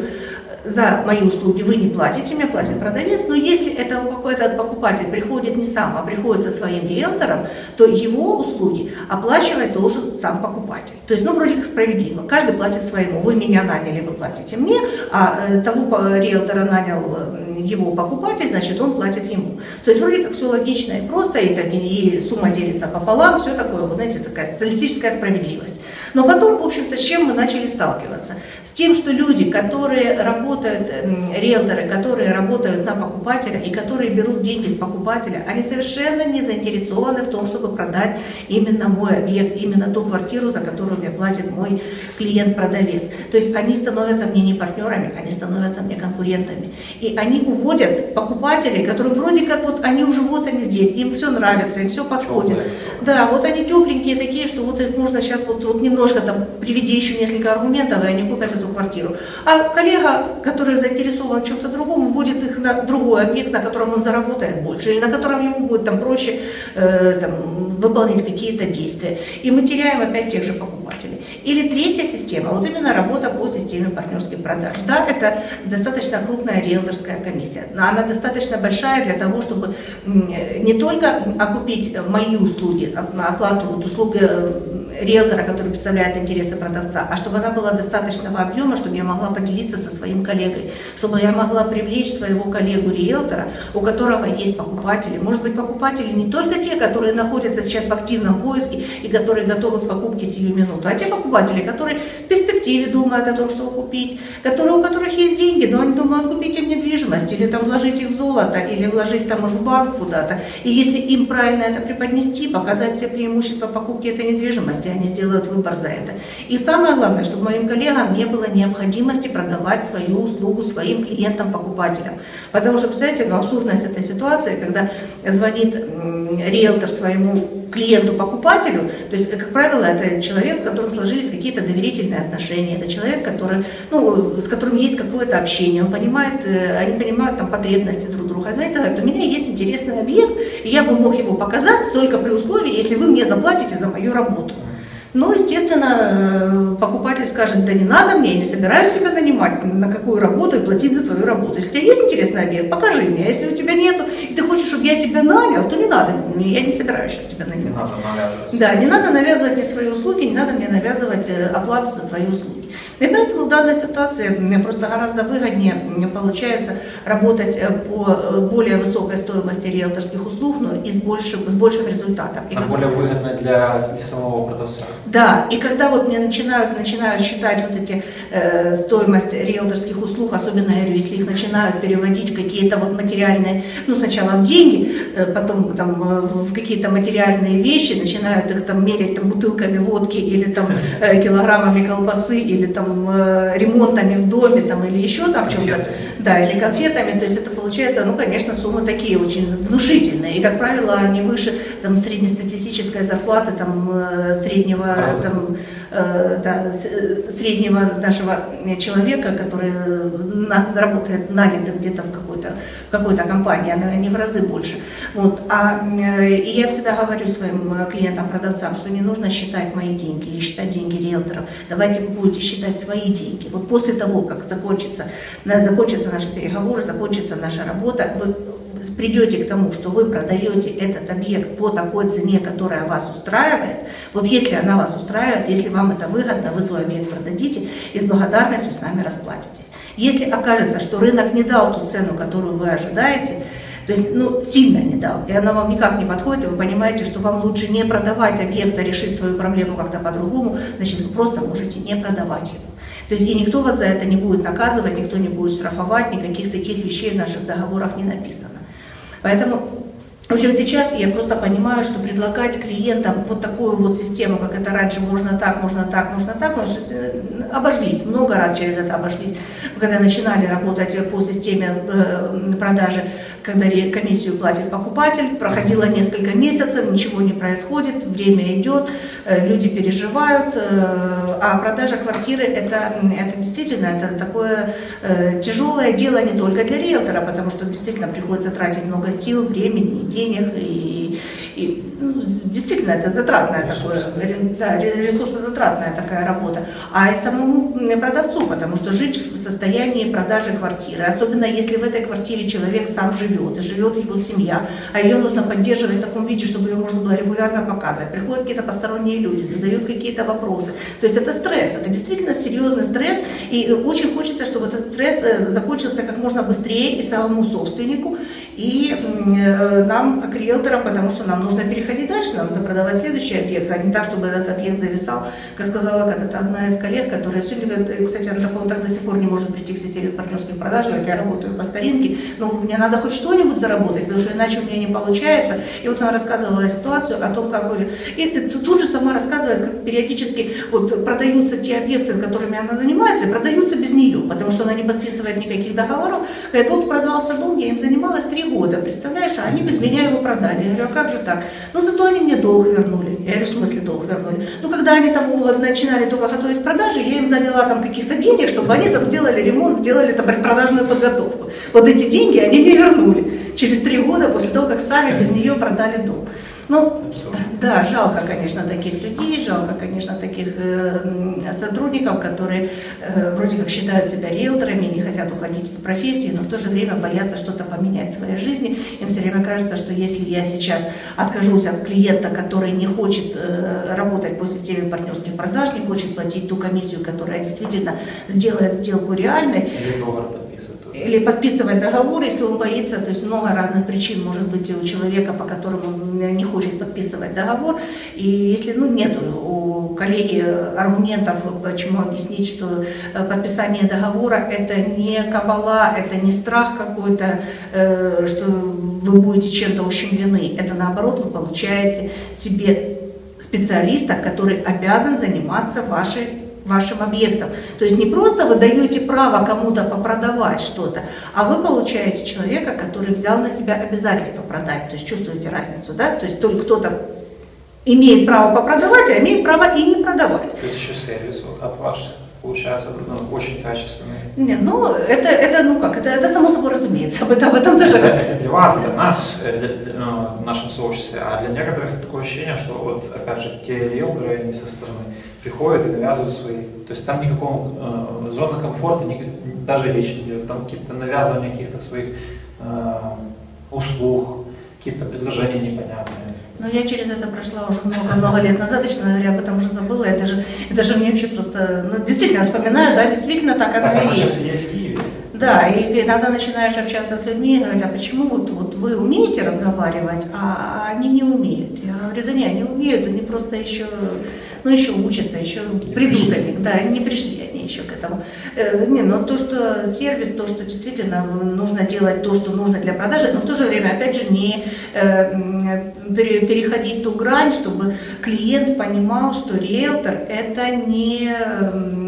за мои услуги вы не платите, мне платит продавец, но если это какой-то покупатель приходит не сам, а приходит со своим риэлтором, то его услуги оплачивать должен сам покупатель. То есть, ну, вроде как справедливо, каждый платит своему. Вы меня наняли, вы платите мне, а того риэлтора нанял его покупатель, значит, он платит ему. То есть, вроде как все логично и просто, и, так, и сумма делится пополам, все такое, вот, знаете, такая социалистическая справедливость. Но потом, в общем-то, с чем мы начали сталкиваться? С тем, что люди, которые работают, риэлторы, которые работают на покупателя и которые берут деньги с покупателя, они совершенно не заинтересованы в том, чтобы продать именно мой объект, именно ту квартиру, за которую мне платит мой клиент-продавец. То есть они становятся мне не партнерами, они становятся мне конкурентами. И они уводят покупателей, которые вроде как вот они уже вот они здесь, им все нравится, им все подходит. Да, вот они тепленькие такие, что вот их можно сейчас вот, вот немножко там приведи еще несколько аргументов, и они купят эту квартиру. А коллега, который заинтересован в чем-то другом, вводит их на другой объект, на котором он заработает больше, или на котором ему будет там проще э, там, выполнить какие-то действия. И мы теряем опять тех же покупателей. Или третья система, вот именно работа по системе партнерских продаж. Да, это достаточно крупная риэлторская комиссия. Она достаточно большая для того, чтобы не только окупить мои услуги, оплату вот услуг риэлтора, который представляет интересы продавца, а чтобы она была достаточного объема, чтобы я могла поделиться со своим коллегой, чтобы я могла привлечь своего коллегу-риэлтора, у которого есть покупатели. Может быть, покупатели не только те, которые находятся сейчас в активном поиске и которые готовы к покупке сию минуту, а те покупатели, которые в перспективе думают о том, что купить, которые, у которых есть деньги, но они думают купить им недвижимость, или там вложить их в золото, или вложить там их в банк куда-то. И если им правильно это преподнести, показать все преимущества покупки этой недвижимости, они сделают выбор за это. И самое главное, чтобы моим коллегам не было необходимости продавать свою услугу своим клиентам-покупателям. Потому что, представляете, ну, абсурдность этой ситуации, когда звонит риэлтор своему клиенту-покупателю, то есть, как правило, это человек, с которым сложились какие-то доверительные отношения, это человек, который, ну, с которым есть какое-то общение, он понимает, они понимают там потребности друг друга. А знаете, говорят, у меня есть интересный объект, и я бы мог его показать только при условии, если вы мне заплатите за мою работу. Ну, естественно, покупатель скажет, да не надо мне, я не собираюсь тебя нанимать на какую работу и платить за твою работу. Если у тебя есть интересный объект, покажи мне. А если у тебя нету, и ты хочешь, чтобы я тебя нанял, то не надо, я не собираюсь сейчас тебя нанимать. Не надо навязывать. Да, не надо навязывать мне свои услуги, не надо мне навязывать оплату за твои услуги. И поэтому в данной ситуации мне просто гораздо выгоднее получается работать по более высокой стоимости риэлторских услуг, но и с большим, с большим результатом. И а более выгодно для, для самого продавца. Да, и когда вот мне начинают, начинают считать вот эти э, стоимость риэлторских услуг, особенно, я говорю, если их начинают переводить в какие-то вот материальные, ну сначала в деньги, э, потом там в какие-то материальные вещи, начинают их там мерять там бутылками водки или там э, килограммами колбасы или там э, ремонтами в доме там или еще там в чем-то. Да, или конфетами, то есть это получается, ну, конечно, суммы такие очень внушительные, и, как правило, они выше там среднестатистической зарплаты, там, среднего, там, э, да, среднего нашего человека, который на, работает нанятым где-то в какой-то в какой-то компании, она не в разы больше. Вот. А, и я всегда говорю своим клиентам, продавцам, что не нужно считать мои деньги или считать деньги риэлторов. Давайте вы будете считать свои деньги. Вот после того, как закончится, закончатся наши переговоры, закончится наша работа, вы придете к тому, что вы продаете этот объект по такой цене, которая вас устраивает. Вот если она вас устраивает, если вам это выгодно, вы свой объект продадите и с благодарностью с нами расплатитесь. Если окажется, что рынок не дал ту цену, которую вы ожидаете, то есть, ну, сильно не дал, и она вам никак не подходит, и вы понимаете, что вам лучше не продавать объект, а решить свою проблему как-то по-другому, значит, вы просто можете не продавать его. То есть, и никто вас за это не будет наказывать, никто не будет штрафовать, никаких таких вещей в наших договорах не написано. Поэтому, в общем, сейчас я просто понимаю, что предлагать клиентам вот такую вот систему, как это раньше, можно так, можно так, можно так, потому что обожглись, много раз через это обошлись. Когда начинали работать по системе продажи, когда комиссию платит покупатель, проходило несколько месяцев, ничего не происходит, время идет, люди переживают, а продажа квартиры это, это действительно это такое тяжелое дело не только для риэлтора, потому что действительно приходится тратить много сил, времени, денег, и, и ну, действительно это затратная такое, да, ресурсозатратная такая работа, а и самому продавцу, потому что жить в состоянии продажи квартиры, особенно если в этой квартире человек сам живет, и живет его семья, а ее нужно поддерживать в таком виде, чтобы ее можно было регулярно показывать. Приходят какие-то посторонние люди, задают какие-то вопросы. То есть это стресс, это действительно серьезный стресс, и очень хочется, чтобы этот стресс закончился как можно быстрее и самому собственнику, и нам, как риэлторам, потому что нам нужно переходить дальше, нам надо продавать следующий объект, а не так, чтобы этот объект зависал, как сказала когда-то одна из коллег, которая сегодня, кстати, она так, так до сих пор не может прийти к системе партнерских продаж, говорит, я работаю по старинке, но мне надо хоть что-нибудь заработать, потому что иначе у меня не получается. И вот она рассказывала ситуацию о том, как... И тут же сама рассказывает, как периодически вот продаются те объекты, с которыми она занимается, продаются без нее, потому что она не подписывает никаких договоров. Говорит, вот продался дом, я им занималась три года, представляешь, а они без меня его продали. Я говорю, а как же так? Ну, зато они мне долг вернули. Я говорю, в смысле долг вернули? Ну, когда они там вот, начинали только готовить продажи, я им заняла там каких-то денег, чтобы они там сделали ремонт, сделали там предпродажную подготовку. Вот эти деньги они мне вернули через три года после того, как сами без нее продали дом. Ну, да, жалко, конечно, таких людей, жалко, конечно, таких э, сотрудников, которые э, вроде как считают себя риэлторами, не хотят уходить из профессии, но в то же время боятся что-то поменять в своей жизни. Им все время кажется, что если я сейчас откажусь от клиента, который не хочет э, работать по системе партнерских продаж, не хочет платить ту комиссию, которая действительно сделает сделку реальной, или подписывать договор, если он боится, то есть много разных причин может быть у человека, по которым он не хочет подписывать договор, и если ну, нет у коллеги аргументов, почему объяснить, что подписание договора это не кабала, это не страх какой-то, что вы будете чем-то ущемлены, это наоборот вы получаете себе специалиста, который обязан заниматься вашей вашим объектом. То есть не просто вы даете право кому-то попродавать что-то, а вы получаете человека, который взял на себя обязательство продать. То есть чувствуете разницу, да? То есть только кто-то имеет право попродавать, а имеет право и не продавать. То есть еще сервис вот, от вас получается ну, очень качественный. Не, ну это, это ну как, это, это само собой разумеется, об этом, об этом даже... Это, это для вас, для нас, для, для, ну, в нашем сообществе, а для некоторых такое ощущение, что вот опять же те риэлторы, они со стороны приходят и навязывают свои. То есть там никакого э, зоны комфорта, ни, даже речи не идет, там какие-то навязывания каких-то своих э, услуг, какие-то предложения непонятные. Ну, я через это прошла уже много-много лет назад, и, честно говоря, об этом уже забыла. Это же, это же мне вообще просто, ну, действительно, вспоминаю, да, действительно так оно так, и есть. Сейчас есть в Киеве. Да, и иногда начинаешь общаться с людьми, и говорят, а почему вот, вот вы умеете разговаривать, а они не умеют? Я говорю, да не, они умеют, они просто еще, ну, еще учатся, еще придут они, да, не пришли они еще к этому. Э, не, но то, что сервис, то, что действительно нужно делать то, что нужно для продажи, но в то же время, опять же, не э, переходить ту грань, чтобы клиент понимал, что риэлтор это не... Э,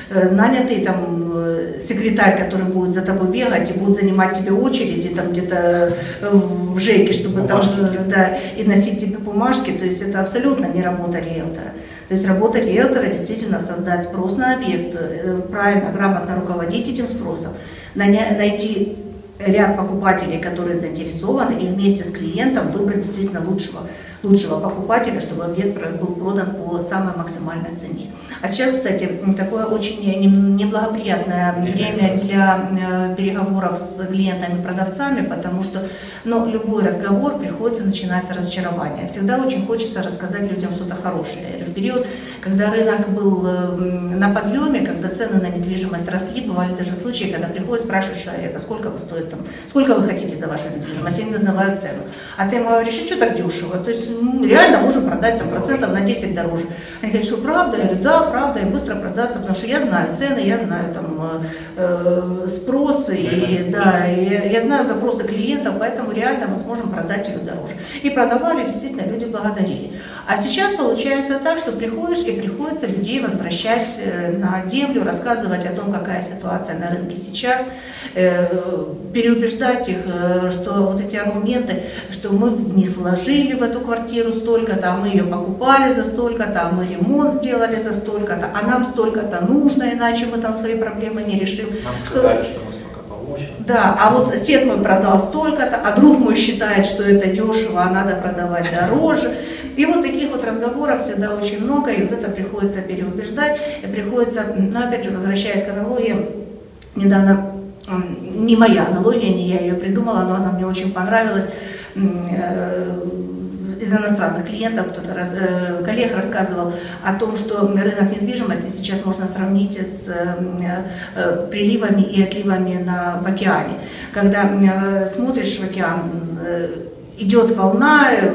нанятый там секретарь, который будет за тобой бегать и будет занимать тебе очереди там где-то в ЖЭКе, чтобы бумажки. Там, да, и носить тебе бумажки, то есть это абсолютно не работа риэлтора. То есть работа риэлтора действительно создать спрос на объект, правильно, грамотно руководить этим спросом, найти ряд покупателей, которые заинтересованы, и вместе с клиентом выбрать действительно лучшего, лучшего покупателя, чтобы объект был продан по самой максимальной цене. А сейчас, кстати, такое очень неблагоприятное время для переговоров с клиентами и продавцами, потому что ну, любой разговор приходится начинать с разочарования. Всегда очень хочется рассказать людям что-то хорошее. В период, когда рынок был на подъеме, когда цены на недвижимость росли, бывали даже случаи, когда приходит спрашивать человека, сколько вы стоит там, сколько вы хотите за вашу недвижимость, они называют цену. А ты ему говоришь, что так дешево? То есть ну, реально можем продать там, процентов на десять дороже. Они говорят, что правда? Я говорю, да, правда, и быстро продастся, потому что я знаю цены, я знаю там э, спросы, и, да, и я знаю запросы клиентов, поэтому реально мы сможем продать ее дороже. И продавали, действительно, люди благодарили. А сейчас получается так, что приходишь и приходится людей возвращать на землю, рассказывать о том, какая ситуация на рынке сейчас, э, переубеждать их, э, что вот эти аргументы, что мы в них вложили в эту квартиру столько-то, а мы ее покупали за столько-то, а мы ремонт сделали за столько-то, а нам столько-то нужно, иначе мы там свои проблемы не решим. Нам сказали, что, что мы столько получим. Да, а вот сосед мой продал столько-то, а друг мой считает, что это дешево, а надо продавать дороже. И вот таких вот разговоров всегда очень много, и вот это приходится переубеждать, и приходится, ну опять же, возвращаясь к аналогии, недавно, не моя аналогия, не я ее придумала, но она мне очень понравилась, из иностранных клиентов, кто-то раз, э, коллег рассказывал о том, что рынок недвижимости сейчас можно сравнить с э, приливами и отливами на, в океане. Когда э, смотришь в океан, э, идет волна, э,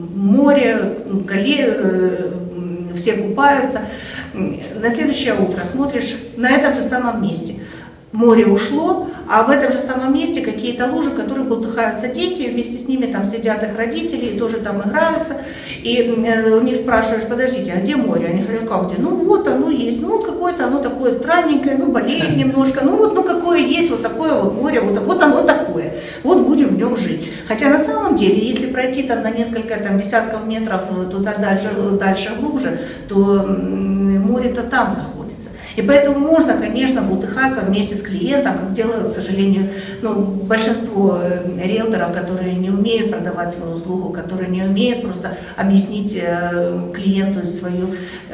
море, коле, э, все купаются. На следующее утро смотришь на этом же самом месте. Море ушло, а в этом же самом месте какие-то лужи, в которых болтыхаются дети, вместе с ними там сидят их родители и тоже там играются. И э, у них спрашиваешь, подождите, а где море? Они говорят, как где? Ну вот оно есть, ну вот какое-то оно такое странненькое, ну болеет немножко, ну вот ну какое есть, вот такое вот море, вот, вот оно такое, вот будем в нем жить. Хотя на самом деле, если пройти там на несколько там, десятков метров туда дальше, дальше глубже, то море-то там находится. И поэтому можно, конечно, бултыхаться вместе с клиентом, как делают, к сожалению, ну, большинство риэлторов, которые не умеют продавать свою услугу, которые не умеют просто объяснить клиенту свою,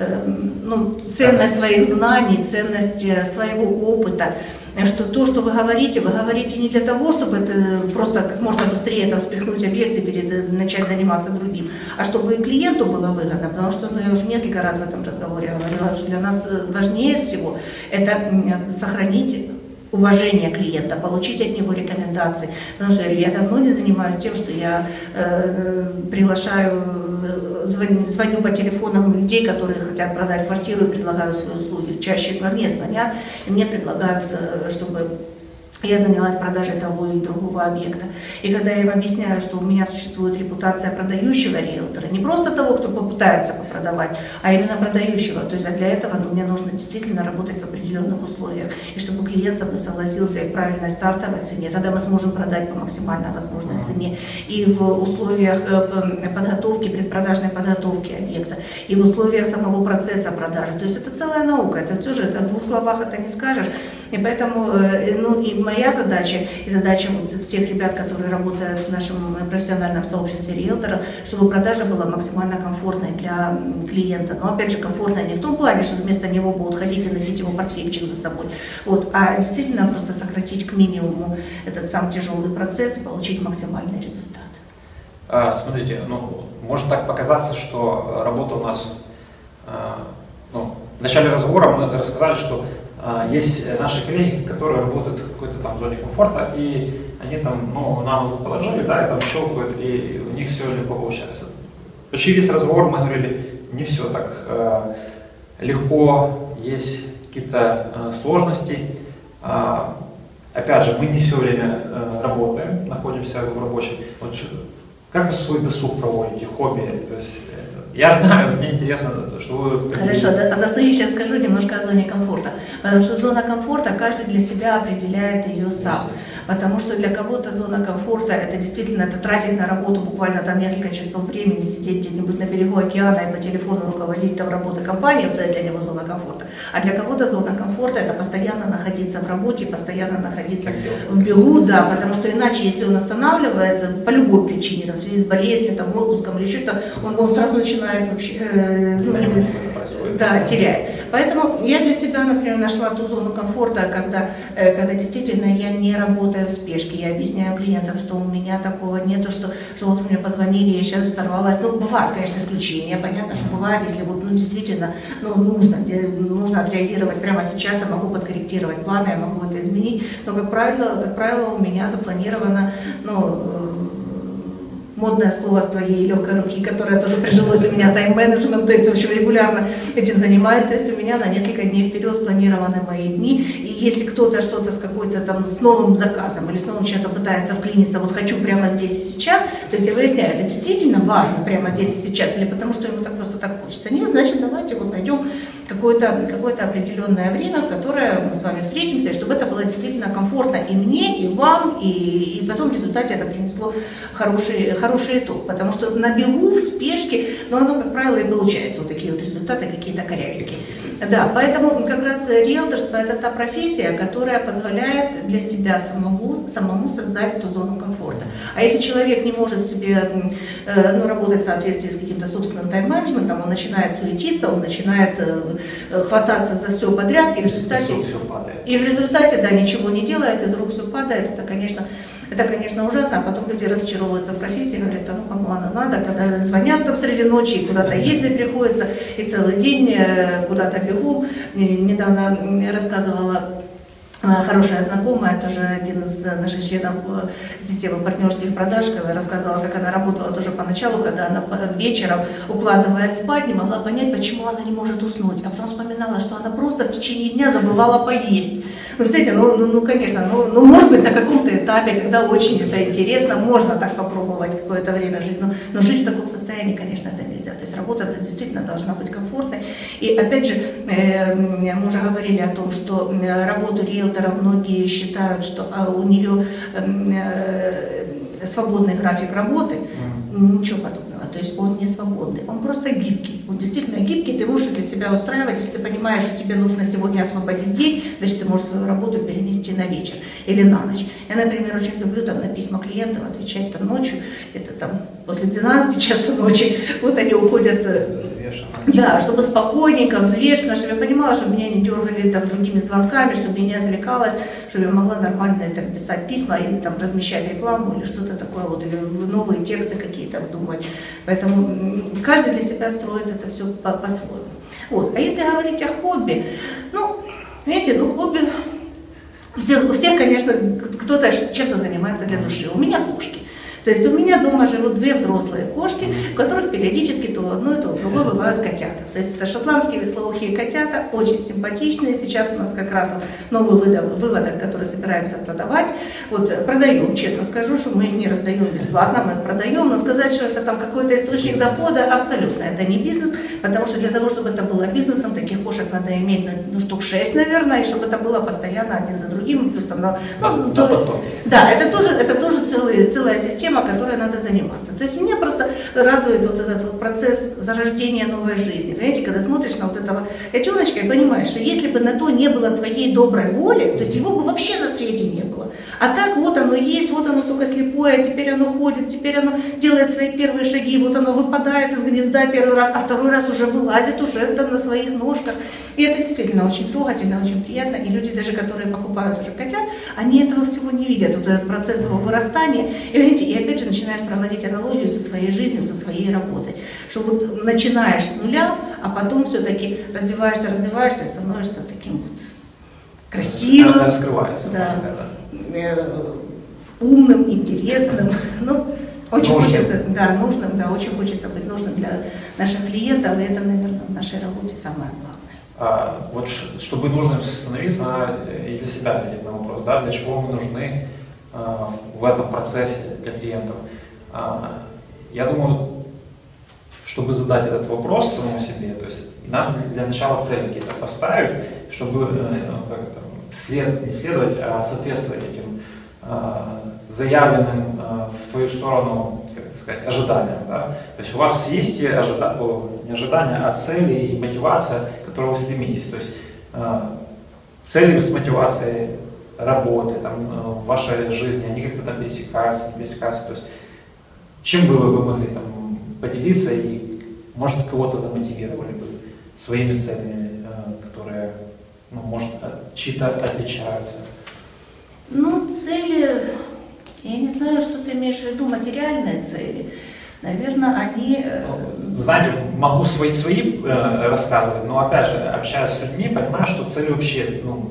ну, ценность своих знаний, ценность своего опыта. Что то, что вы говорите, вы говорите не для того, чтобы это просто как можно быстрее там вспихнуть объект и перед, начать заниматься другим, а чтобы и клиенту было выгодно, потому что, ну, я уже несколько раз в этом разговоре говорила, что для нас важнее всего это сохранить уважение клиента, получить от него рекомендации. Потому что я давно не занимаюсь тем, что я э, приглашаю, звоню, звоню по телефонам людей, которые хотят продать квартиру и предлагаю свои услуги. Чаще ко мне звонят и мне предлагают, э, чтобы я занялась продажей того или другого объекта. И когда я им объясняю, что у меня существует репутация продающего риэлтора, не просто того, кто попытается попродавать, а именно продающего, то есть для этого ну, мне нужно действительно работать в определенных условиях, и чтобы клиент со мной согласился и в правильной стартовой цене, тогда мы сможем продать по максимально возможной цене, и в условиях подготовки, предпродажной подготовки объекта, и в условиях самого процесса продажи. То есть это целая наука, это тоже это в двух словах это не скажешь. И поэтому, ну и моя задача, и задача вот всех ребят, которые работают в нашем профессиональном сообществе риэлторов, чтобы продажа была максимально комфортной для клиента. Но опять же, комфортная не в том плане, что вместо него будут ходить и носить его портфельчик за собой, вот, а действительно просто сократить к минимуму этот сам тяжелый процесс и получить максимальный результат. А, смотрите, ну, может так показаться, что работа у нас, ну, в начале разговора мы рассказали, что есть наши коллеги, которые работают в какой-то там зоне комфорта, и они там, ну, нам его положили, да, и там щелкают, и у них все легко получается. Почти весь разговор мы говорили, не все так э, легко, есть какие-то э, сложности. Э, опять же, мы не все время э, работаем, находимся в рабочем. Вот, как вы свой досуг проводите, хобби? То есть, Я знаю, мне интересно, что вы... Хорошо, о досуге сейчас скажу немножко о зоне комфорта. Потому что зона комфорта, каждый для себя определяет ее сам. Потому что для кого-то зона комфорта, это действительно, это тратить на работу буквально там несколько часов времени, сидеть где-нибудь на берегу океана и по телефону руководить там работой компании, вот это для него зона комфорта. А для кого-то зона комфорта, это постоянно находиться в работе, постоянно находиться в бегу, да, потому что иначе, если он останавливается по любой причине, там, в связи с болезнью, там, отпуском или что-то, он, он сразу начинает вообще, э, ну, да, теряет. Поэтому я для себя, например, нашла ту зону комфорта, когда, э, когда действительно я не работаю в спешке, я объясняю клиентам, что у меня такого нету, что, что вот мне позвонили, я сейчас сорвалась. Ну, бывают, конечно, исключения, понятно, что бывает, если вот, ну, действительно, ну, нужно, нужно отреагировать прямо сейчас, я могу подкорректировать планы, я могу это изменить, но, как правило, как правило, у меня запланировано, ну, модное слово с твоей легкой руки, которое тоже прижилось у меня, тайм-менеджмент, то есть, в общем, регулярно этим занимаюсь, то есть у меня на несколько дней вперед спланированы мои дни, и если кто-то что-то с какой-то там, с новым заказом или с новым чем-то пытается вклиниться, вот хочу прямо здесь и сейчас, то есть я выясняю, это действительно важно прямо здесь и сейчас, или потому что ему так просто так хочется, нет, значит, давайте вот найдем какое-то какое-то определенное время, в которое мы с вами встретимся, и чтобы это было действительно комфортно и мне, и вам, и, и потом в результате это принесло хороший, хороший итог. Потому что на бегу, в спешке, ну, оно, как правило, и получается вот такие вот результаты, какие-то корявенькие. Да, поэтому как раз риэлторство – это та профессия, которая позволяет для себя самому, самому создать эту зону комфорта. А если человек не может себе, э, ну, работать в соответствии с каким-то собственным тайм-менеджментом, он начинает суетиться, он начинает э, хвататься за все подряд, и в результате, и в результате, да, ничего не делает, из рук все падает, это, конечно, это, конечно, ужасно, а потом люди разочаровываются в профессии, говорят, а ну кому оно надо, когда звонят там среди ночи, и куда-то ездить приходится, и целый день куда-то бегу. Недавно рассказывала хорошая знакомая, тоже один из наших членов системы партнерских продаж, когда рассказала, как она работала тоже поначалу, когда она вечером, укладываясь спать, не могла понять, почему она не может уснуть, а потом вспоминала, что она просто в течение дня забывала поесть. Вы знаете, ну, ну, ну конечно, ну, ну, может быть, на каком-то этапе, когда очень это интересно, можно так попробовать какое-то время жить, но, но жить в таком состоянии, конечно, это нельзя. То есть работа это действительно должна быть комфортной. И опять же, э, мы уже говорили о том, что работу риэлтора многие считают, что а у нее э, э, свободный график работы. Ничего подобного. То есть он не свободный, он просто гибкий. Он действительно гибкий, ты можешь для себя устраивать, если ты понимаешь, что тебе нужно сегодня освободить день, значит ты можешь свою работу перенести на вечер или на ночь. Я, например, очень люблю там на письма клиентов отвечать там ночью, это там после двенадцати часов ночи, вот они уходят, взвешенно. Да, чтобы спокойненько, взвешенно, чтобы я понимала, чтобы меня не дергали там другими звонками, чтобы я не отвлекалась, чтобы я могла нормально там писать письма или там размещать рекламу или что-то такое, вот, или новые тексты какие-то вдумать. Поэтому каждый для себя строит это все по-своему. Вот. А если говорить о хобби, ну, видите, ну, хобби, все, у всех, конечно, кто-то чем-то занимается для души. У меня кошки. То есть у меня дома живут две взрослые кошки, у которых периодически то одно, то другое бывают котята. То есть это шотландские веслоухие котята, очень симпатичные. Сейчас у нас как раз новый выводок, выводок, который собираемся продавать. Вот продаем, честно скажу, что мы их не раздаем бесплатно, мы их продаем, но сказать, что это там какой-то источник дохода, абсолютно это не бизнес, потому что для того, чтобы это было бизнесом, таких кошек надо иметь ну, штук шесть, наверное, и чтобы это было постоянно один за другим, плюс там, ну, да, то, да, это тоже, это тоже целый, целая система, которой надо заниматься. То есть меня просто радует вот этот вот процесс зарождения новой жизни. Понимаете, когда смотришь на вот этого котеночка и понимаешь, что если бы на то не было твоей доброй воли, то есть его бы вообще на свете не было. А так вот оно есть, вот оно только слепое, теперь оно ходит, теперь оно делает свои первые шаги, вот оно выпадает из гнезда первый раз, а второй раз уже вылазит, уже там на своих ножках. И это действительно очень трогательно, очень приятно. И люди, даже которые покупают уже котят, они этого всего не видят, вот этот процесс его вырастания. И, видите, и опять же начинаешь проводить аналогию со своей жизнью, со своей работой. Что вот начинаешь с нуля, а потом все-таки развиваешься, развиваешься, становишься таким вот красивым, раскрывается, да, умным, интересным. Ну, очень нужным. Хочется, да, нужным, да, очень хочется быть нужным для наших клиентов, и это, наверное, в нашей работе самое главное. А, вот чтобы нужным становиться, надо и для себя ответить на вопрос, да, для чего мы нужны а, в этом процессе для клиентов. А, я думаю, чтобы задать этот вопрос самому себе, то есть надо для начала цели какие-то поставить, чтобы как это, след, не следовать, а соответствовать этим э, заявленным э, в твою сторону, как это сказать, ожиданиям. Да? То есть у вас есть и ожида... не ожидания, а цели и мотивация, к которой вы стремитесь. То есть э, цели с мотивацией работы там, э, в вашей жизни, они как-то там пересекаются, не пересекаются. То есть чем бы вы могли там поделиться и, может, кого-то замотивировали бы своими целями, которые, ну, может, чьи-то отличаются? Ну, цели, я не знаю, что ты имеешь в виду, материальные цели. Наверное, они... Ну, знаете, могу свои, свои э, рассказывать, но, опять же, общаясь с людьми, понимаю, что цели вообще, ну,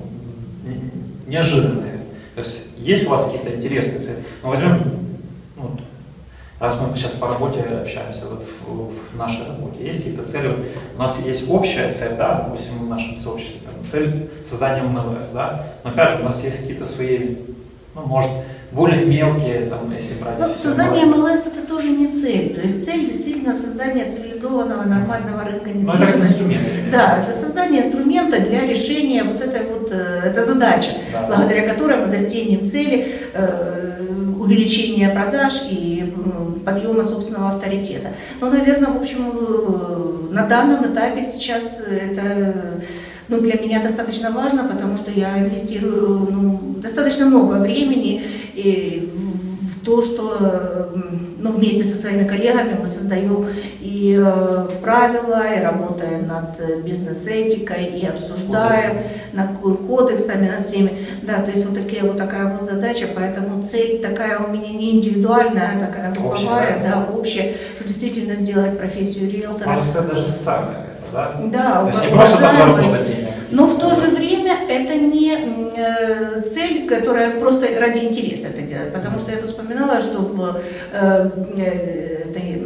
неожиданные. То есть есть у вас какие-то интересные цели? Ну, возьмем, ну, раз мы сейчас по работе общаемся, вот в, в нашей работе, есть какие-то цели, вот у нас есть общая цель, да, допустим, в нашем сообществе, там, цель создания эм эл эс, да, но опять же у нас есть какие-то свои, ну, может, более мелкие, там, если брать... Ну, создание эм эл эс это тоже не цель, то есть цель действительно создание цивилизованного, нормального рынка недвижимости. Но это как инструмент. Да, это создание инструмента для решения вот этой вот, это задача, да, благодаря которой мы достигнем цели э, увеличения продаж и подъема собственного авторитета. Но, наверное, в общем, на данном этапе сейчас это, ну, для меня достаточно важно, потому что я инвестирую, ну, достаточно много времени и в, в то, что, ну, вместе со своими коллегами мы создаем и э, правила, и работаем над бизнес-этикой, и обсуждаем над кодексами, над всеми. Да, то есть вот, такие, вот такая вот задача, поэтому цель такая у меня не индивидуальная, а такая групповая, общая, да, общая, что действительно сделать профессию риэлтора. Можно сказать, даже социальная, да? Да, то есть не просто там заработать денег. Но в то же время это не э, цель, которая просто ради интереса это делает, потому что я тут вспоминала, что в э, э, этой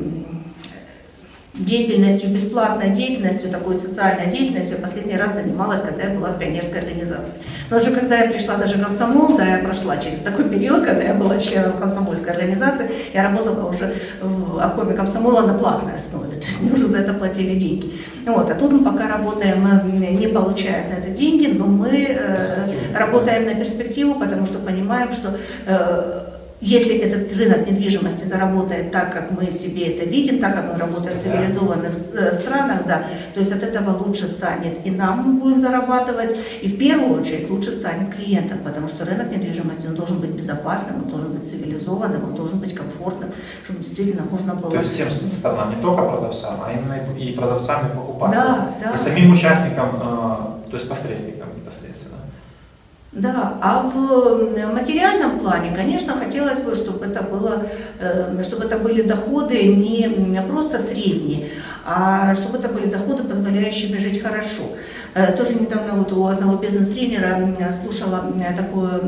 деятельностью, бесплатной деятельностью, такой социальной деятельностью я последний раз занималась, когда я была в пионерской организации. Но уже когда я пришла даже в комсомол, да, я прошла через такой период, когда я была членом комсомольской организации, я работала уже в обкоме комсомола на платной основе, то есть мне уже за это платили деньги. Вот, а тут мы пока работаем, не получая за это деньги, но мы э, работаем на перспективу, потому что понимаем, что э, если этот рынок недвижимости заработает так, как мы себе это видим, так, как он работает в цивилизованных странах, да, то есть от этого лучше станет и нам мы будем зарабатывать, и в первую очередь лучше станет клиентам, потому что рынок недвижимости, он должен быть безопасным, он должен быть цивилизованным, он должен быть комфортным, чтобы действительно можно было... То есть всем сторонам, не только продавцам, а именно и продавцам, и покупателям, да, да. И самим участникам, то есть посредникам непосредственно. Да, а в материальном плане, конечно, хотелось бы, чтобы это было, чтобы это были доходы не просто средние, а чтобы это были доходы, позволяющие жить хорошо. Тоже недавно вот у одного бизнес-тренера слушала такое,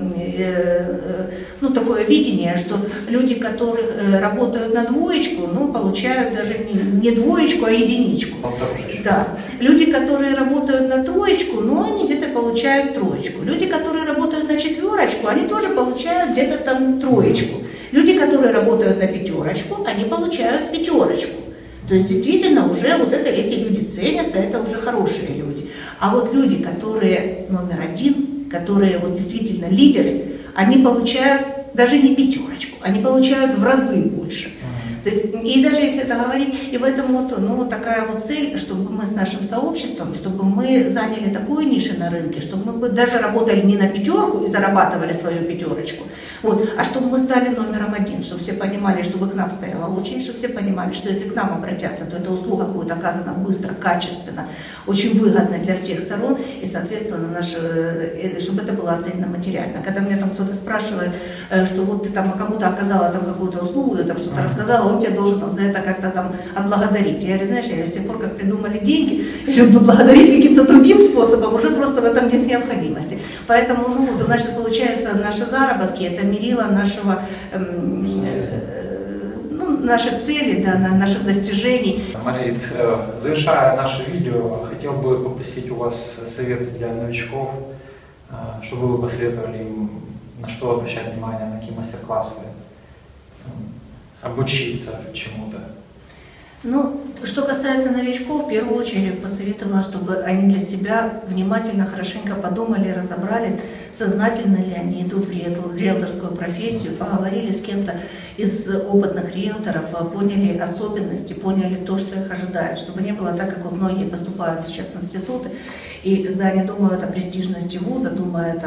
ну, такое видение, что люди, которые работают на двоечку, ну, получают даже не, не двоечку, а единичку. Да. Люди, которые работают на троечку, ну, они где-то получают троечку. Люди, которые работают на четверочку, они тоже получают где-то там троечку. Люди, которые работают на пятерочку, они получают пятерочку. То есть действительно уже вот это, эти люди ценятся, это уже хорошие люди. А вот люди, которые номер один, которые вот действительно лидеры, они получают даже не пятерочку, они получают в разы больше. То есть, и даже если это говорить, и в этом вот, ну, вот такая вот цель, чтобы мы с нашим сообществом, чтобы мы заняли такую нишу на рынке, чтобы мы даже работали не на пятерку и зарабатывали свою пятерочку, вот, а чтобы мы стали номером один, чтобы все понимали, чтобы к нам стояла очередь, чтобы все понимали, что если к нам обратятся, то эта услуга будет оказана быстро, качественно, очень выгодно для всех сторон, и, соответственно, наш, чтобы это было оценено материально. Когда меня там кто-то спрашивает, что вот ты там кому-то оказала там какую-то услугу, ты там что-то рассказала, он тебя должен там за это как-то там отблагодарить. Я говорю, знаешь, я с тех пор, как придумали деньги, или благодарить каким-то другим способом, уже просто в этом нет необходимости. Поэтому, ну, вот у нас сейчас получается наши заработки, это мерило нашего, эм, э, ну, наших целей, да, наших достижений. Марит, завершая наше видео, хотел бы попросить у вас советы для новичков, чтобы вы посоветовали им, на что обращать внимание, на какие мастер-классы, обучиться чему-то. Ну, что касается новичков, в первую очередь посоветовала, чтобы они для себя внимательно, хорошенько подумали, разобрались, сознательно ли они идут в риэлторскую профессию, поговорили с кем-то из опытных риэлторов, поняли особенности, поняли то, что их ожидает, чтобы не было так, как вот многие поступают сейчас в институты, и когда они думают о престижности вуза, думают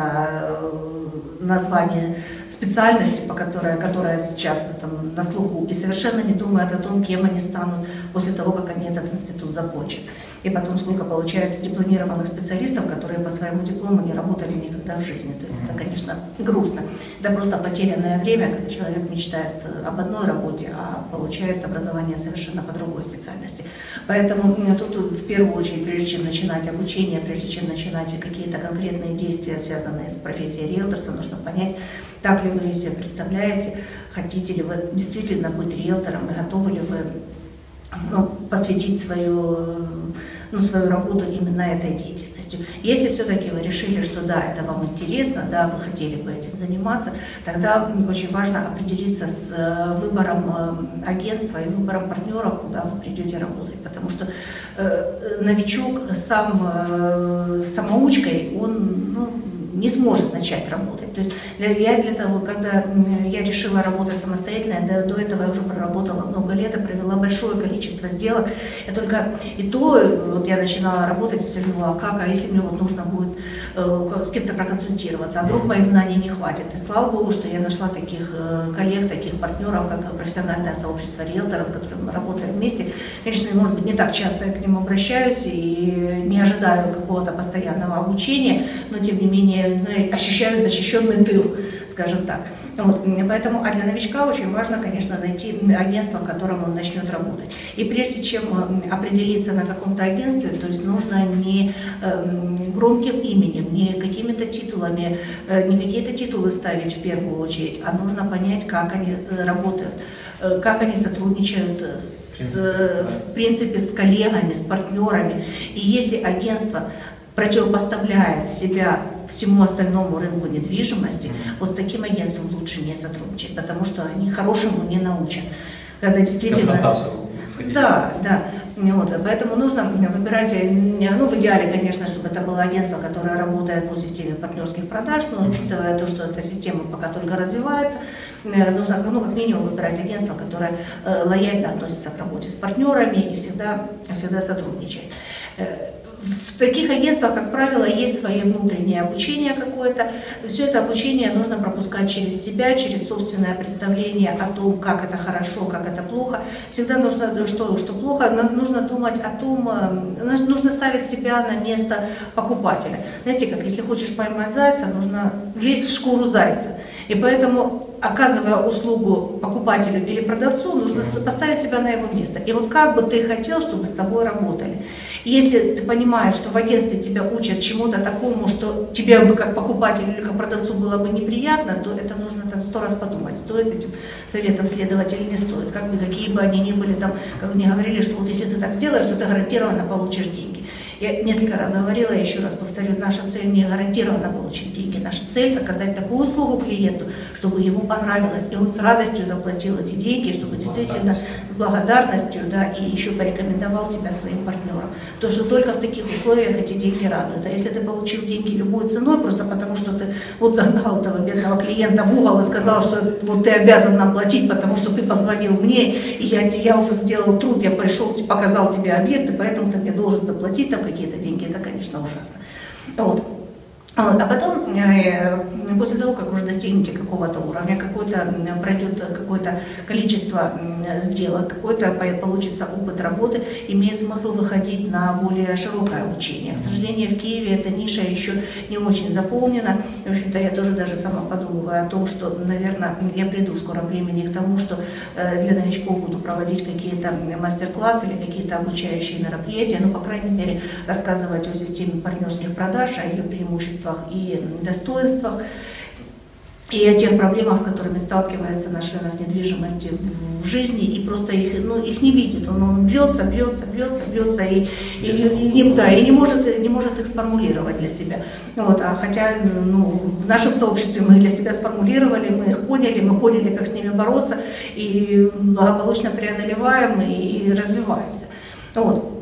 о названии специальности, по которой, которая сейчас там, на слуху, и совершенно не думают о том, кем они станут после того, как они этот институт закончат. И потом, сколько получается дипломированных специалистов, которые по своему диплому не работали никогда в жизни. То есть это, конечно, грустно. Это просто потерянное время, когда человек мечтает об одной работе, а получает образование совершенно по другой специальности. Поэтому тут в первую очередь, прежде чем начинать обучение, прежде чем начинать какие-то конкретные действия, связанные с профессией риэлторства, нужно понять, так ли вы ее себе представляете, хотите ли вы действительно быть риэлтором и готовы ли вы ну, посвятить свою, ну, свою работу именно этой деятельностью. Если все-таки вы решили, что да, это вам интересно, да, вы хотели бы этим заниматься, тогда очень важно определиться с выбором агентства и выбором партнеров, куда вы придете работать, потому что э, новичок сам э, самоучкой, он ну, не сможет начать работать. То есть я для того, когда я решила работать самостоятельно, до, до этого я уже проработала много лет, и провела большое количество сделок. Я только и то, вот я начинала работать, и все думала, как, а если мне вот нужно будет э, с кем-то проконсультироваться, а вдруг моих знаний не хватит. И слава богу, что я нашла таких э, коллег, таких партнеров, как профессиональное сообщество риэлторов, с которыми мы работаем вместе. Конечно, может быть, не так часто я к ним обращаюсь и не ожидаю какого-то постоянного обучения, но тем не менее ощущаю защищенный тыл, скажем так. Вот, поэтому, а для новичка очень важно, конечно, найти агентство, в котором он начнет работать. И прежде чем определиться на каком-то агентстве, то есть нужно не э, громким именем, не какими-то титулами, э, не какие-то титулы ставить в первую очередь, а нужно понять, как они работают, э, как они сотрудничают с, в принципе, с коллегами, с партнерами. И если агентство противопоставляет себя всему остальному рынку недвижимости, mm-hmm. вот с таким агентством лучше не сотрудничать, потому что они хорошему не научат. Когда действительно... Да, да. Вот, поэтому нужно выбирать, ну, в идеале, конечно, чтобы это было агентство, которое работает по системе партнерских продаж, но учитывая то, что эта система пока только развивается, нужно, ну, как минимум, выбирать агентство, которое лояльно относится к работе с партнерами и всегда, всегда сотрудничает. В таких агентствах, как правило, есть свое внутреннее обучение какое-то. Все это обучение нужно пропускать через себя, через собственное представление о том, как это хорошо, как это плохо. Всегда нужно, что, что плохо, нужно думать о том, нужно ставить себя на место покупателя. Знаете, как если хочешь поймать зайца, нужно влезть в шкуру зайца. И поэтому, оказывая услугу покупателю или продавцу, нужно поставить себя на его место. И вот как бы ты хотел, чтобы с тобой работали. Если ты понимаешь, что в агентстве тебя учат чему-то такому, что тебе бы как покупателю или как продавцу было бы неприятно, то это нужно там сто раз подумать, стоит этим советам следовать или не стоит. Как бы, какие бы они ни были там, как мне говорили, что вот если ты так сделаешь, то ты гарантированно получишь деньги. Я несколько раз говорила, еще раз повторю, наша цель не гарантированно получить деньги. Наша цель – оказать такую услугу клиенту, чтобы ему понравилось, и он с радостью заплатил эти деньги, чтобы действительно с благодарностью, да, и еще порекомендовал тебя своим партнерам. Потому что только в таких условиях эти деньги радуют. А если ты получил деньги любой ценой, просто потому что ты вот загнал этого бедного клиента в угол и сказал, что вот ты обязан нам платить, потому что ты позвонил мне, и я, я уже сделал труд, я пришел, показал тебе объекты, поэтому ты мне должен заплатить там какие-то деньги, это, конечно, ужасно. Вот. А потом, после того, как уже достигнете какого-то уровня, какое-то пройдет какое-то количество сделок, какой-то получится опыт работы, имеет смысл выходить на более широкое обучение. К сожалению, в Киеве эта ниша еще не очень заполнена. В общем-то, я тоже даже сама подумываю о том, что, наверное, я приду в скором времени к тому, что для новичков буду проводить какие-то мастер-классы или какие-то обучающие мероприятия, ну, по крайней мере, рассказывать о системе партнерских продаж, о ее преимуществах и достоинствах. и о тех проблемах, с которыми сталкивается наш рынок недвижимости в жизни, и просто их, ну, их не видит. Он, он бьется, бьется, бьется, бьется, и, и, и, и, да, и не, может, не может их сформулировать для себя. Вот, а хотя ну, в нашем сообществе мы их для себя сформулировали, мы их поняли, мы поняли, как с ними бороться, и благополучно преодолеваем и развиваемся. Вот.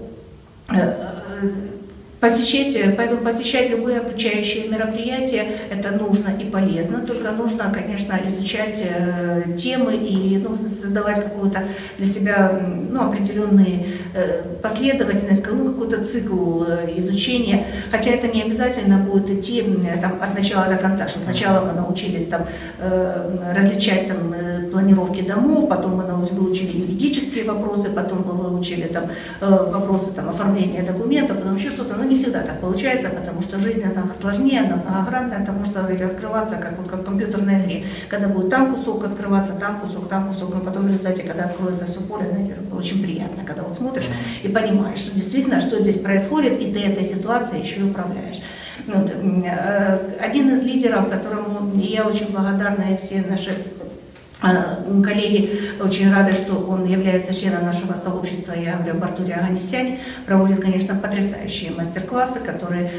Посещать, поэтому посещать любые обучающие мероприятия это нужно и полезно, только нужно, конечно, изучать э, темы и ну, создавать какую-то для себя ну, определенную э, последовательность, ну, какой-то цикл э, изучения, хотя это не обязательно будет идти э, там, от начала до конца, что сначала мы научились там, э, различать там, э, планировки домов, потом мы выучили юридические вопросы, потом мы выучили там, э, вопросы там, оформления документов, потом еще что-то. Не всегда так получается, потому что жизнь она сложнее, она многогранная, это может открываться как, вот, как в компьютерной игре, когда будет там кусок открываться, там кусок, там кусок, но потом в результате, когда откроется все поле, знаете, это очень приятно, когда вот смотришь и понимаешь, что действительно, что здесь происходит, и ты этой ситуацией еще и управляешь. Вот. Один из лидеров, которому я очень благодарна, и все наши коллеги очень рады, что он является членом нашего сообщества, я говорю об Артуре Оганесяне, проводит, конечно, потрясающие мастер-классы, которые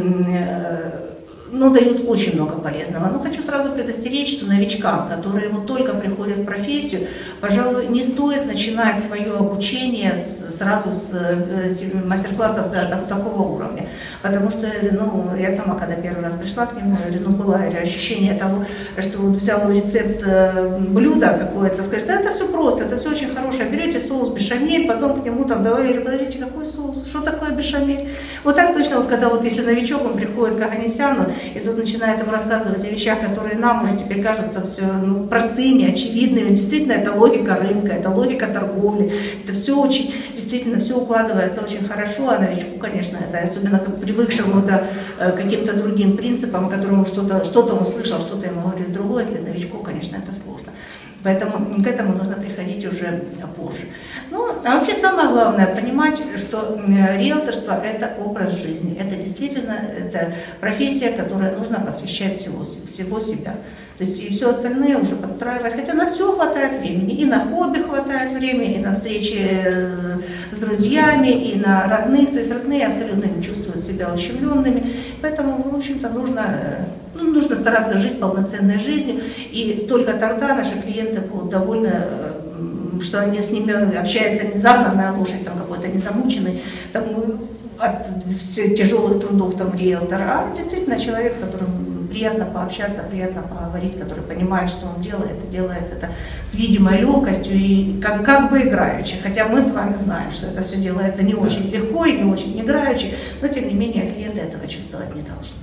ну, дают очень много полезного. Но хочу сразу предостеречь, что новичкам, которые вот только приходят в профессию, пожалуй, не стоит начинать свое обучение с, сразу с, с мастер-классов до, до такого уровня. Потому что ну, я сама, когда первый раз пришла к нему, ну, было ощущение того, что вот взял рецепт блюда какое-то, скажет, да это все просто, это все очень хорошее. Берете соус бешамель, потом к нему там, давай, я говорю, подождите, какой соус? Что такое бешамель? Вот так точно, вот когда вот если новичок, он приходит к Оганесяну, и тут начинает ему рассказывать о вещах, которые нам уже теперь кажутся все ну, простыми, очевидными. Действительно, это логика рынка, это логика торговли. Это все очень, действительно, все укладывается очень хорошо, а новичку, конечно, это особенно как привыкшему да, к каким-то другим принципам, которому что-то что-то он слышал, что-то ему говорит другое, для новичков, конечно, это сложно. Поэтому к этому нужно приходить уже позже. Ну, а вообще самое главное понимать, что риэлторство – это образ жизни, это действительно это профессия, которой нужно посвящать всего, всего себя. То есть и все остальное уже подстраивать, хотя на все хватает времени, и на хобби хватает времени, и на встречи с друзьями, и на родных, то есть родные абсолютно не чувствуют себя ущемленными, поэтому, в общем-то, нужно, ну, нужно стараться жить полноценной жизнью, и только тогда наши клиенты будут довольны, что они с ними общаются не загнанная лошадь, там какой-то не замученный, там, от тяжелых трудов там риэлтора, а действительно человек, с которым приятно пообщаться, приятно поговорить, который понимает, что он делает, и делает это с видимой легкостью и как, как бы играючи. Хотя мы с вами знаем, что это все делается не очень легко и не очень играючи, но тем не менее клиенты этого чувствовать не должны.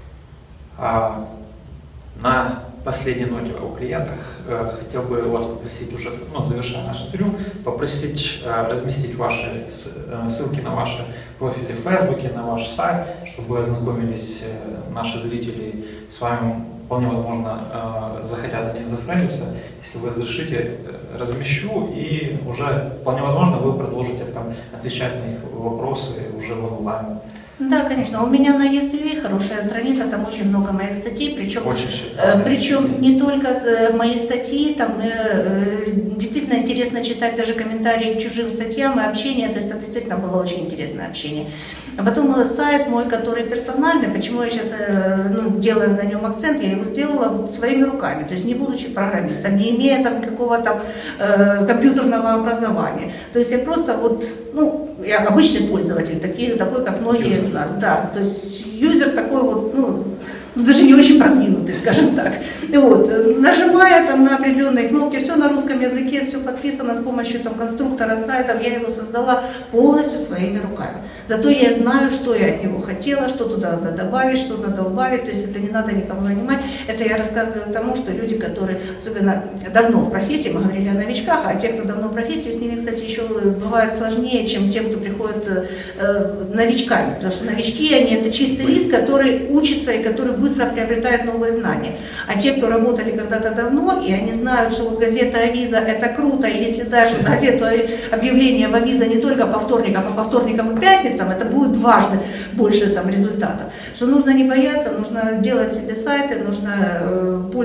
А, на последней ноте о клиентах э, хотел бы вас попросить уже, ну, завершая наше интервью, попросить э, разместить ваши э, ссылки на ваши профили в Фейсбуке, на ваш сайт, чтобы ознакомились э, наши зрители с вами, вполне возможно, э, захотят они зафрендиться. Если вы разрешите, э, размещу, и уже вполне возможно вы продолжите там отвечать на их вопросы уже в онлайн. Да, конечно. У меня на ЕСТВ хорошая страница, там очень много моих статей, причем, э, причем не только мои статьи, там э, действительно интересно читать даже комментарии к чужим статьям и общение, то есть там действительно было очень интересное общение. А потом сайт мой, который персональный, почему я сейчас э, ну, делаю на нем акцент, я его сделала вот своими руками, то есть не будучи программистом, не имея там какого-то э, компьютерного образования. То есть я просто вот, ну, я обычный пользователь, такие, такой, как многие из нас, да, то есть юзер такой вот, ну, даже не очень продвинутый, скажем так. И вот, нажимая там на определенные кнопки, все на русском языке, все подписано с помощью там, конструктора сайтов, я его создала полностью своими руками. Зато я знаю, что я от него хотела, что туда надо добавить, что надо убавить, то есть это не надо никому нанимать. Это я рассказываю тому, что люди, которые особенно давно в профессии, мы говорили о новичках, а те, кто давно в профессии, с ними, кстати, еще бывает сложнее, чем тем, кто приходит э, новичками, потому что новички, они это чистый лист, который учится и который быстро приобретает новые знания. А те, кто работали когда-то давно, и они знают, что вот газета «Авиза» это круто, и если даже газету объявление в «Авиза» не только по вторникам, а по вторникам и пятницам, это будет важно, больше там результатов. Что нужно не бояться, нужно делать себе сайты, нужно э, пользоваться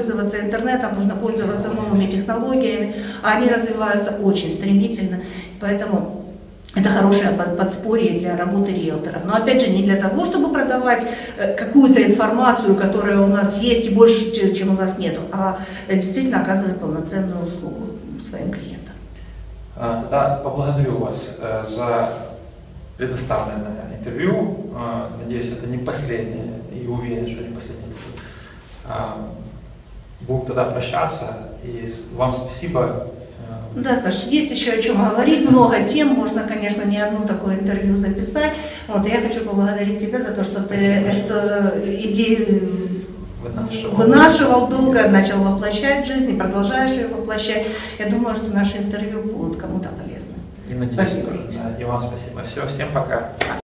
пользоваться интернетом, можно пользоваться новыми технологиями, а они развиваются очень стремительно, поэтому это хорошее подспорье для работы риэлторов. Но опять же не для того, чтобы продавать какую-то информацию, которая у нас есть и больше, чем у нас нету, а действительно оказывать полноценную услугу своим клиентам. Тогда поблагодарю вас за предоставленное интервью. Надеюсь, это не последнее, и уверен, что не последнее. Будем тогда прощаться, и вам спасибо. Да, Саша, есть еще о чем говорить, много тем, можно, конечно, не одну такое интервью записать. Вот, я хочу поблагодарить тебя за то, что ты эту идею вынашивал долго, начал воплощать в жизнь и продолжаешь ее воплощать. Я думаю, что наши интервью будут кому-то полезны. И надеюсь, спасибо. И вам спасибо. Все, всем пока.